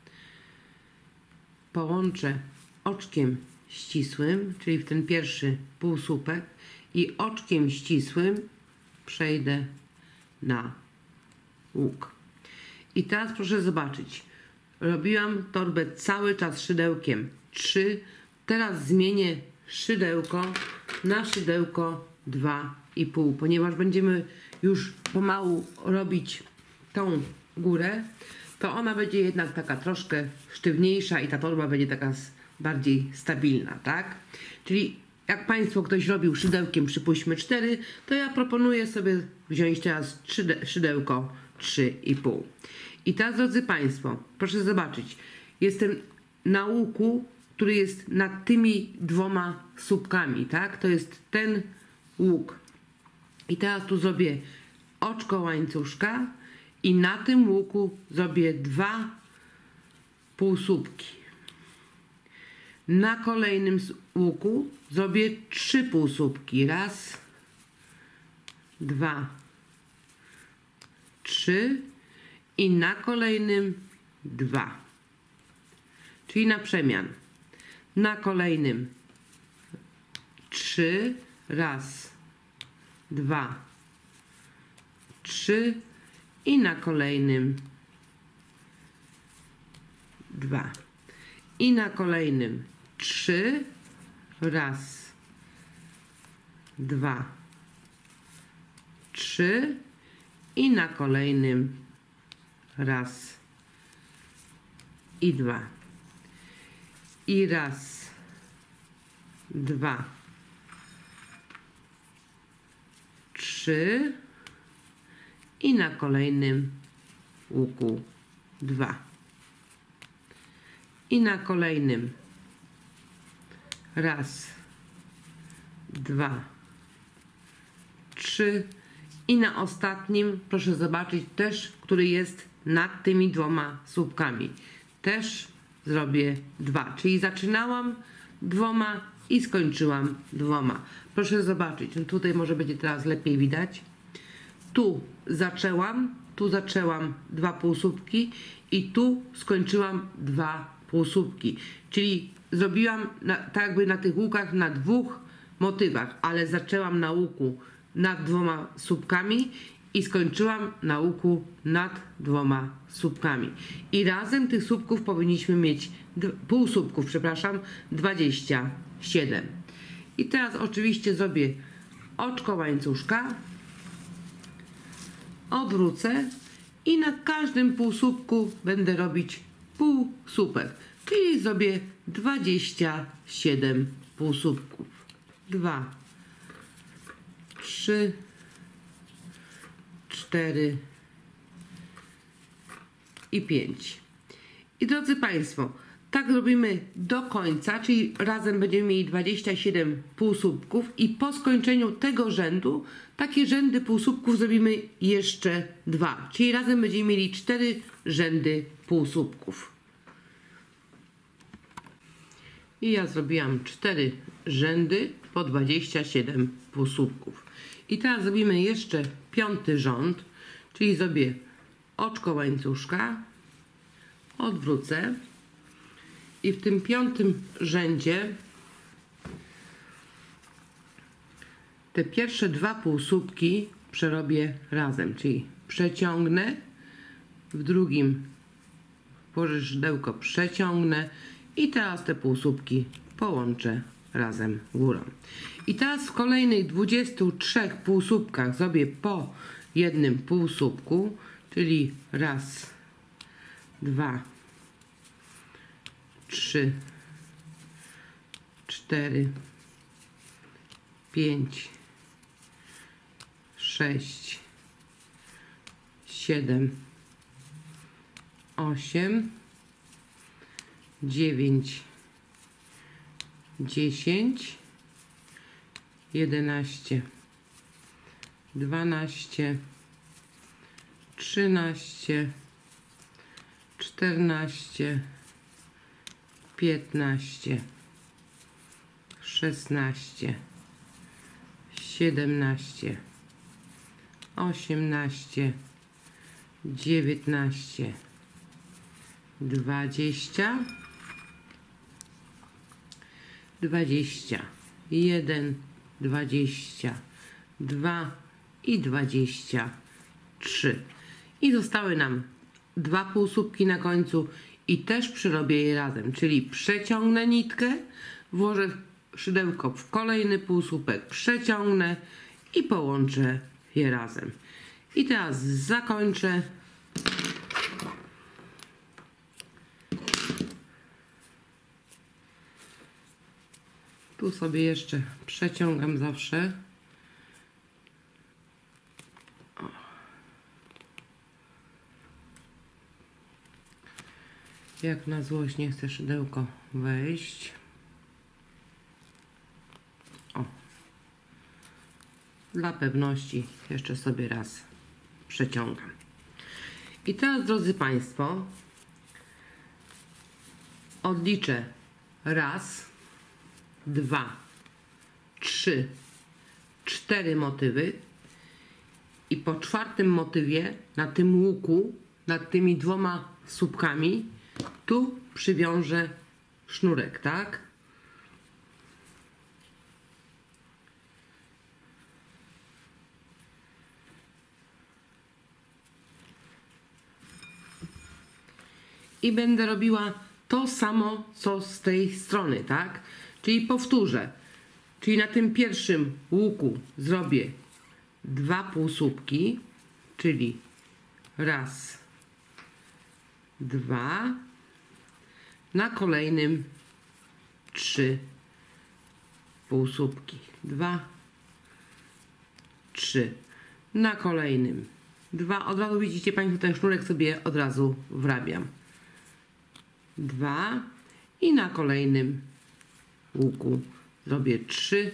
połączę oczkiem ścisłym, czyli w ten pierwszy półsłupek, i oczkiem ścisłym przejdę na łuk. I teraz proszę zobaczyć, robiłam torbę cały czas szydełkiem trzy, teraz zmienię szydełko na szydełko dwa i pół, ponieważ będziemy już pomału robić tą górę, to ona będzie jednak taka troszkę sztywniejsza i ta torba będzie taka bardziej stabilna, tak? Czyli jak Państwo ktoś robił szydełkiem, przypuśćmy cztery, to ja proponuję sobie wziąć teraz szydełko trzy i pół. I teraz, drodzy Państwo, proszę zobaczyć, jestem na łuku, który jest nad tymi dwoma słupkami, tak? To jest ten łuk. I teraz tu zrobię oczko łańcuszka i na tym łuku zrobię dwa półsłupki. Na kolejnym łuku zrobię trzy półsłupki. Raz, dwa, trzy i na kolejnym dwa. Czyli na przemian. Na kolejnym trzy, raz, dwa, trzy i na kolejnym dwa. I na kolejnym trzy, raz, dwa, trzy i na kolejnym raz i dwa. I raz, dwa, trzy i na kolejnym łuku dwa. I na kolejnym raz, dwa, trzy i na ostatnim proszę zobaczyć też, który jest nad tymi dwoma słupkami. Też zrobię dwa, czyli zaczynałam dwoma i skończyłam dwoma. Proszę zobaczyć, no tutaj może będzie teraz lepiej widać. Tu zaczęłam, tu zaczęłam dwa półsłupki i tu skończyłam dwa półsłupki. Czyli zrobiłam na, tak jakby na tych łukach na dwóch motywach, ale zaczęłam na łuku nad dwoma słupkami i skończyłam na łuku nad dwoma słupkami. I razem tych słupków powinniśmy mieć, półsłupków, przepraszam, dwadzieścia siedem. I teraz oczywiście zrobię oczko łańcuszka, odwrócę i na każdym półsłupku będę robić półsłupek, czyli zrobię dwadzieścia siedem półsłupków. dwa, trzy, cztery i pięć. I drodzy Państwo, tak robimy do końca, czyli razem będziemy mieli dwadzieścia siedem półsłupków i po skończeniu tego rzędu, takie rzędy półsłupków zrobimy jeszcze dwa, czyli razem będziemy mieli cztery rzędy półsłupków. I ja zrobiłam cztery rzędy po dwadzieścia siedem półsłupków. I teraz zrobimy jeszcze piąty rząd, czyli zrobię oczko łańcuszka, odwrócę i w tym piątym rzędzie te pierwsze dwa półsłupki przerobię razem, czyli przeciągnę, w drugim włożę szydełko, przeciągnę i teraz te półsłupki połączę razem górą. I teraz w kolejnych dwudziestu trzech półsłupkach zrobię po jednym półsłupku, czyli raz, dwa, trzy, cztery, pięć, sześć, siedem, osiem, dziewięć, dziesięć, jedenaście, dwanaście, trzynaście, czternaście, piętnaście, szesnaście, siedemnaście, osiemnaście, dziewiętnaście, dwadzieścia, dwadzieścia jeden, dwadzieścia dwa i dwadzieścia trzy. I zostały nam dwa półsłupki na końcu i też przyrobię je razem, czyli przeciągnę nitkę, włożę szydełko w kolejny półsłupek, przeciągnę i połączę je razem. I teraz zakończę. Tu sobie jeszcze przeciągam zawsze. O. Jak na złość nie chce szydełko wejść. O. Dla pewności jeszcze sobie raz przeciągam. I teraz, drodzy Państwo, odliczę raz, dwa, trzy, cztery motywy i po czwartym motywie na tym łuku, nad tymi dwoma słupkami, tu przywiążę sznurek, tak? I będę robiła to samo, co z tej strony, tak? Czyli powtórzę. Czyli na tym pierwszym łuku zrobię dwa półsłupki, czyli raz, dwa, na kolejnym trzy półsłupki, dwa, trzy, na kolejnym dwa, od razu widzicie Państwo, ten sznurek sobie od razu wrabiam, dwa i na kolejnym łuku zrobię trzy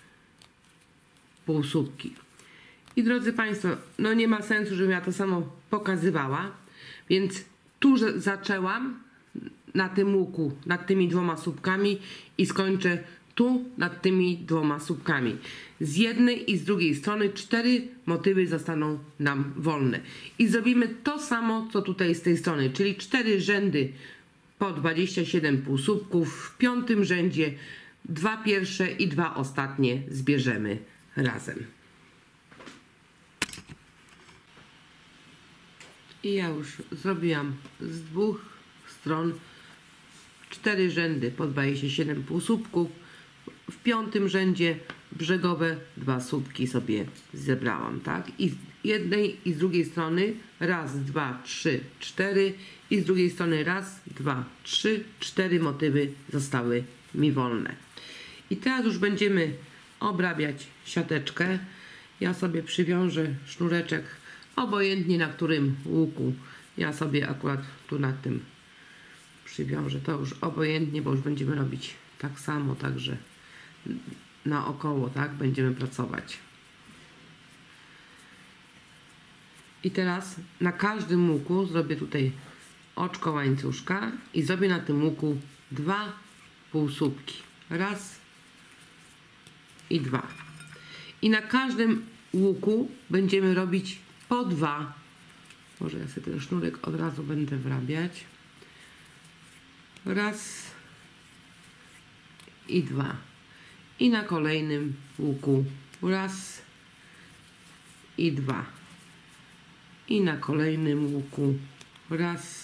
półsłupki. I drodzy Państwo, no nie ma sensu, żebym ja to samo pokazywała, więc tu zaczęłam na tym łuku, nad tymi dwoma słupkami i skończę tu nad tymi dwoma słupkami. Z jednej i z drugiej strony cztery motywy zostaną nam wolne. I zrobimy to samo, co tutaj z tej strony, czyli cztery rzędy po dwadzieścia siedem półsłupków. W piątym rzędzie dwa pierwsze i dwa ostatnie zbierzemy razem. I ja już zrobiłam z dwóch stron cztery rzędy po dwadzieścia siedem półsłupków. W piątym rzędzie brzegowe dwa słupki sobie zebrałam, tak? I z jednej i z drugiej strony raz, dwa, trzy, cztery i z drugiej strony raz, dwa, trzy, cztery motywy zostały mi wolne. I teraz już będziemy obrabiać siateczkę. Ja sobie przywiążę sznureczek, obojętnie na którym łuku. Ja sobie akurat tu na tym przywiążę, to już obojętnie, bo już będziemy robić tak samo, także naokoło, tak, będziemy pracować. I teraz na każdym łuku zrobię tutaj oczko łańcuszka i zrobię na tym łuku dwa półsłupki. Raz i dwa. I na każdym łuku będziemy robić po dwa. Może ja sobie ten sznurek od razu będę wrabiać. Raz i dwa. I na kolejnym łuku raz i dwa. I na kolejnym łuku raz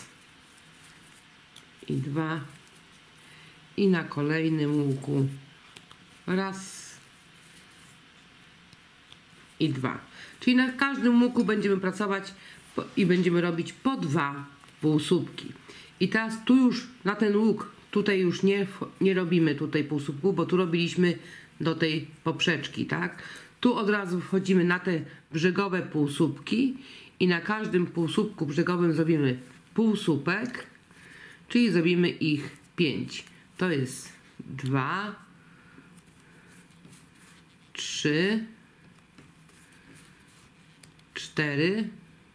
i dwa. I na kolejnym łuku raz i dwa. Czyli na każdym łuku będziemy pracować i będziemy robić po dwa półsłupki. I teraz tu już na ten łuk Tutaj już nie, nie robimy tutaj półsłupków, bo tu robiliśmy do tej poprzeczki, tak? Tu od razu wchodzimy na te brzegowe półsłupki i na każdym półsłupku brzegowym zrobimy półsłupek, czyli zrobimy ich pięć. To jest dwa, trzy, cztery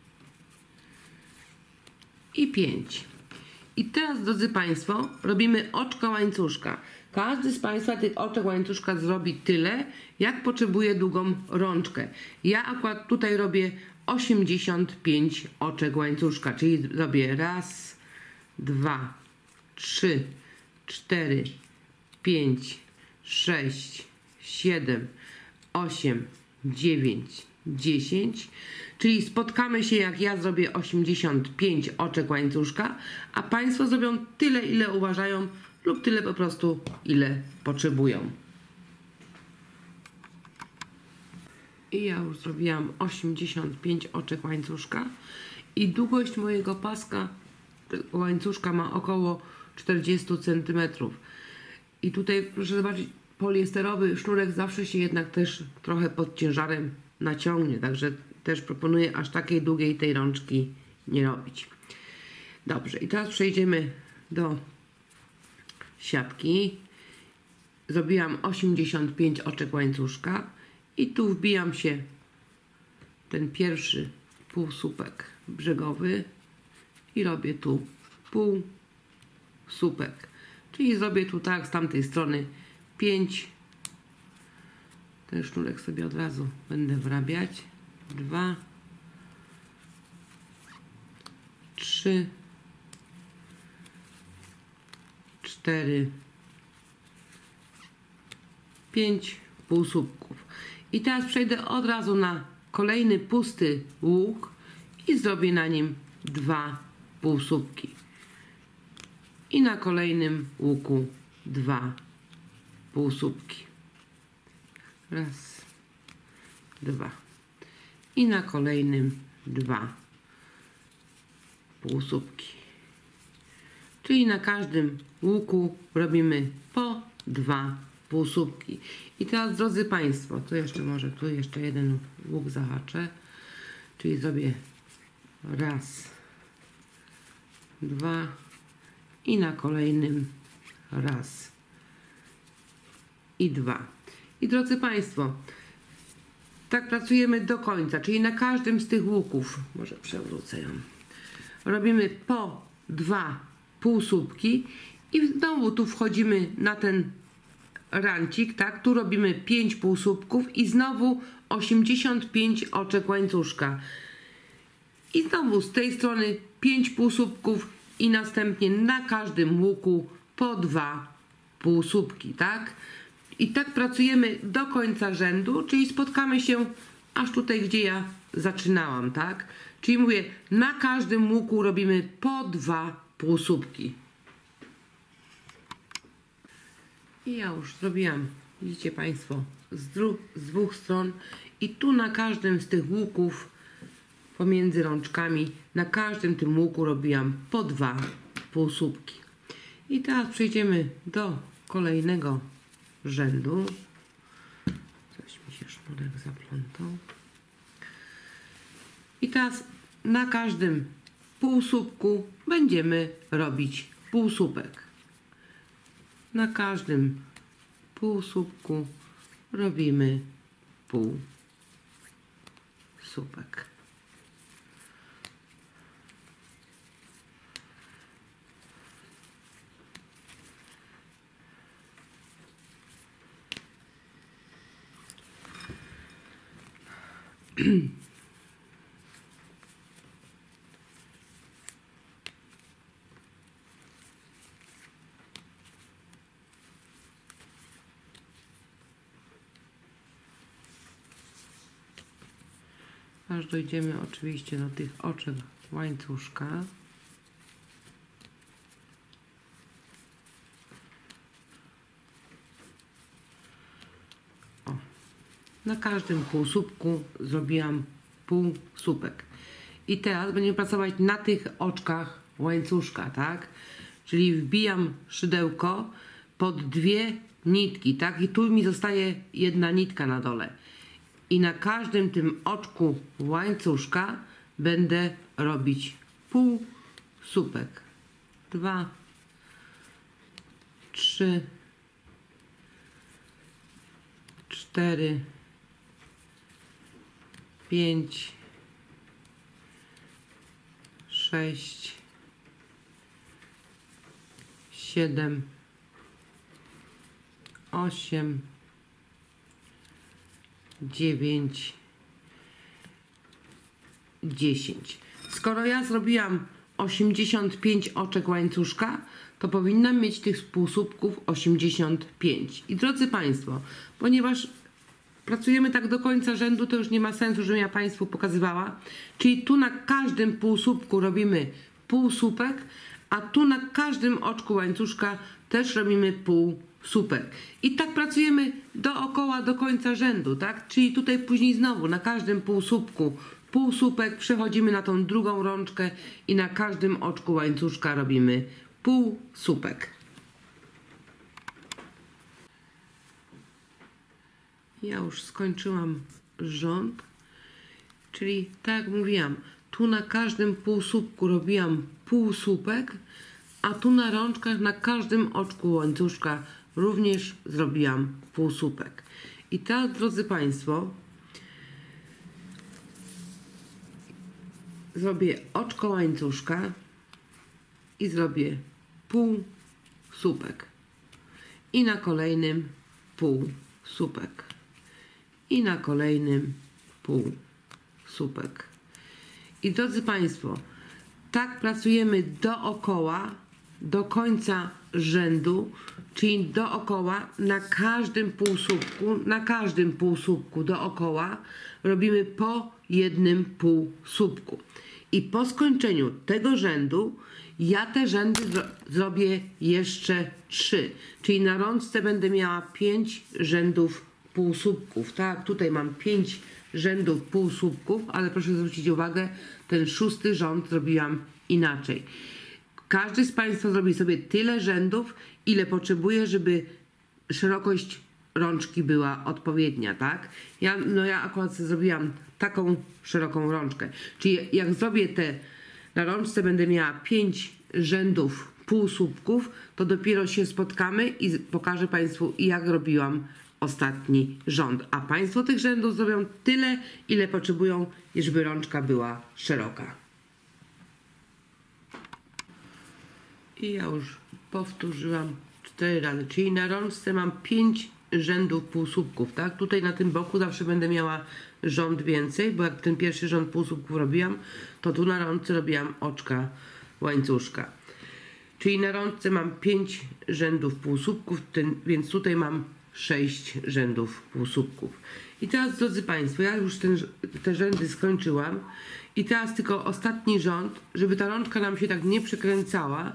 i pięć. I teraz, drodzy Państwo, robimy oczka łańcuszka. Każdy z Państwa tych oczek łańcuszka zrobi tyle, jak potrzebuje długą rączkę. Ja akurat tutaj robię osiemdziesiąt pięć oczek łańcuszka, czyli robię raz, dwa, trzy, cztery, pięć, sześć, siedem, osiem, dziewięć, dziesięć. Czyli spotkamy się, jak ja zrobię osiemdziesiąt pięć oczek łańcuszka, a Państwo zrobią tyle, ile uważają lub tyle po prostu, ile potrzebują. I ja już zrobiłam osiemdziesiąt pięć oczek łańcuszka i długość mojego paska łańcuszka ma około czterdzieści centymetrów. I tutaj proszę zobaczyć, poliesterowy sznurek zawsze się jednak też trochę pod ciężarem naciągnie, także też proponuję aż takiej długiej tej rączki nie robić. Dobrze, i teraz przejdziemy do siatki. Zrobiłam osiemdziesiąt pięć oczek łańcuszka i tu wbijam się ten pierwszy półsłupek brzegowy i robię tu półsłupek, czyli zrobię tu tak z tamtej strony pięć. Ten sznurek sobie od razu będę wrabiać. Dwa, trzy, cztery, pięć półsłupków. I teraz przejdę od razu na kolejny pusty łuk i zrobię na nim dwa półsłupki. I na kolejnym łuku dwa półsłupki. Raz, dwa. I na kolejnym dwa półsłupki. Czyli na każdym łuku robimy po dwa półsłupki. I teraz, drodzy Państwo, to jeszcze może tu jeszcze jeden łuk zahaczę. Czyli zrobię raz, dwa i na kolejnym raz i dwa. I drodzy Państwo, tak pracujemy do końca, czyli na każdym z tych łuków, może przewrócę ją, robimy po dwa półsłupki i znowu tu wchodzimy na ten rancik, tak, tu robimy pięć półsłupków i znowu osiemdziesiąt pięć oczek łańcuszka. I znowu z tej strony pięć półsłupków i następnie na każdym łuku po dwa półsłupki, tak? I tak pracujemy do końca rzędu, czyli spotkamy się aż tutaj, gdzie ja zaczynałam, tak? Czyli mówię, na każdym łuku robimy po dwa półsłupki. I ja już zrobiłam, widzicie Państwo, z, z dwóch stron i tu na każdym z tych łuków pomiędzy rączkami, na każdym tym łuku robiłam po dwa półsłupki. I teraz przejdziemy do kolejnego rzędu. Coś mi się sznurek zaplątał. I teraz na każdym półsłupku będziemy robić półsłupek. Na każdym półsłupku robimy półsłupek. Aż dojdziemy oczywiście do tych oczek łańcuszka. O. Na każdym półsłupku zrobiłam półsłupek. I teraz będziemy pracować na tych oczkach łańcuszka, tak? czyli wbijam szydełko pod dwie nitki, tak? I tu mi zostaje jedna nitka na dole. I na każdym tym oczku łańcuszka będę robić półsłupek. Dwa, trzy, cztery, pięć, sześć, siedem, osiem, dziewięć, dziesięć. Skoro ja zrobiłam osiemdziesiąt pięć oczek łańcuszka, to powinnam mieć tych półsłupków osiemdziesiąt pięć. I drodzy Państwo, ponieważ pracujemy tak do końca rzędu, to już nie ma sensu, żebym ja Państwu pokazywała. Czyli tu na każdym półsłupku robimy półsłupek, a tu na każdym oczku łańcuszka też robimy półsłupek. I tak pracujemy dookoła do końca rzędu, tak? Czyli tutaj później znowu na każdym półsłupku półsłupek, przechodzimy na tą drugą rączkę i na każdym oczku łańcuszka robimy półsłupek. Ja już skończyłam rząd, czyli tak jak mówiłam, tu na każdym półsłupku robiłam półsłupek, a tu na rączkach, na każdym oczku łańcuszka również zrobiłam półsłupek. I teraz, drodzy Państwo, zrobię oczko łańcuszka i zrobię półsłupek. I na kolejnym półsłupek. I na kolejnym półsłupek. I drodzy Państwo, tak pracujemy dookoła, do końca rzędu, czyli dookoła, na każdym półsłupku, na każdym półsłupku dookoła robimy po jednym półsłupku. I po skończeniu tego rzędu ja te rzędy zro zrobię jeszcze trzy. Czyli na rączce będę miała pięć rzędów półsłupków. Tak, tutaj mam pięć rzędów półsłupków, ale proszę zwrócić uwagę, ten szósty rząd zrobiłam inaczej. Każdy z Państwa zrobi sobie tyle rzędów, ile potrzebuje, żeby szerokość rączki była odpowiednia, tak? Ja, no ja akurat zrobiłam taką szeroką rączkę. Czyli jak zrobię te, na rączce będę miała pięć rzędów półsłupków, to dopiero się spotkamy i pokażę Państwu, jak robiłam ostatni rząd. A Państwo tych rzędów zrobią tyle, ile potrzebują, żeby rączka była szeroka. I ja już powtórzyłam cztery razy, czyli na rączce mam pięć rzędów półsłupków, tak? Tutaj na tym boku zawsze będę miała rząd więcej, bo jak ten pierwszy rząd półsłupków robiłam, to tu na rączce robiłam oczka łańcuszka. Czyli na rączce mam pięć rzędów półsłupków, ten, więc tutaj mam sześć rzędów półsłupków. I teraz, drodzy Państwo, ja już ten, te rzędy skończyłam i teraz tylko ostatni rząd, żeby ta rączka nam się tak nie przekręcała,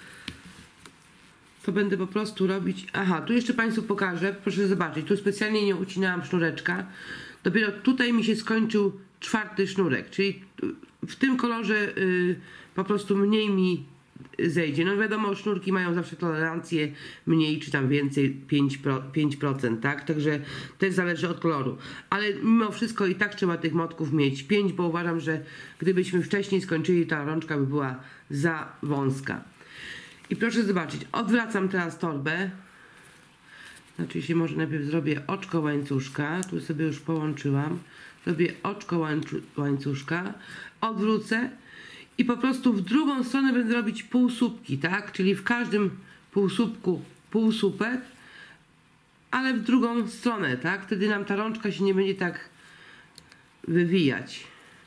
to będę po prostu robić... Aha, tu jeszcze Państwu pokażę, proszę zobaczyć, tu specjalnie nie ucinałam sznureczka. Dopiero tutaj mi się skończył czwarty sznurek, czyli w tym kolorze yy, po prostu mniej mi zejdzie. No wiadomo, sznurki mają zawsze tolerancję mniej czy tam więcej, pięć procent, tak? Także też zależy od koloru. Ale mimo wszystko i tak trzeba tych motków mieć pięć, bo uważam, że gdybyśmy wcześniej skończyli, ta rączka by była za wąska. I proszę zobaczyć, odwracam teraz torbę. Znaczy się może najpierw zrobię oczko łańcuszka, tu sobie już połączyłam. Zrobię oczko łańcuszka, odwrócę i po prostu w drugą stronę będę robić półsłupki, tak? Czyli w każdym półsłupku półsłupek, ale w drugą stronę, tak? Wtedy nam ta rączka się nie będzie tak wywijać.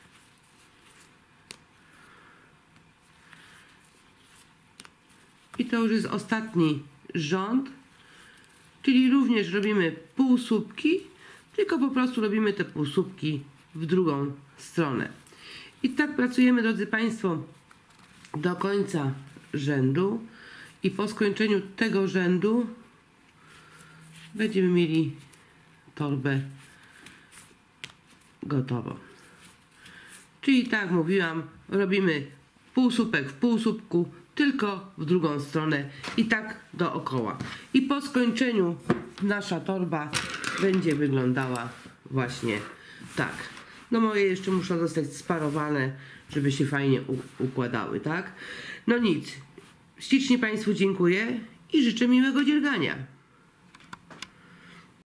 I to już jest ostatni rząd, czyli również robimy półsłupki, tylko po prostu robimy te półsłupki w drugą stronę. I tak pracujemy, drodzy Państwo, do końca rzędu i po skończeniu tego rzędu będziemy mieli torbę gotową. Czyli tak jak mówiłam, robimy półsłupek w półsłupku, tylko w drugą stronę i tak dookoła. I po skończeniu nasza torba będzie wyglądała właśnie tak. No moje jeszcze muszą zostać sparowane, żeby się fajnie układały, tak? No nic. Ślicznie Państwu dziękuję i życzę miłego dziergania.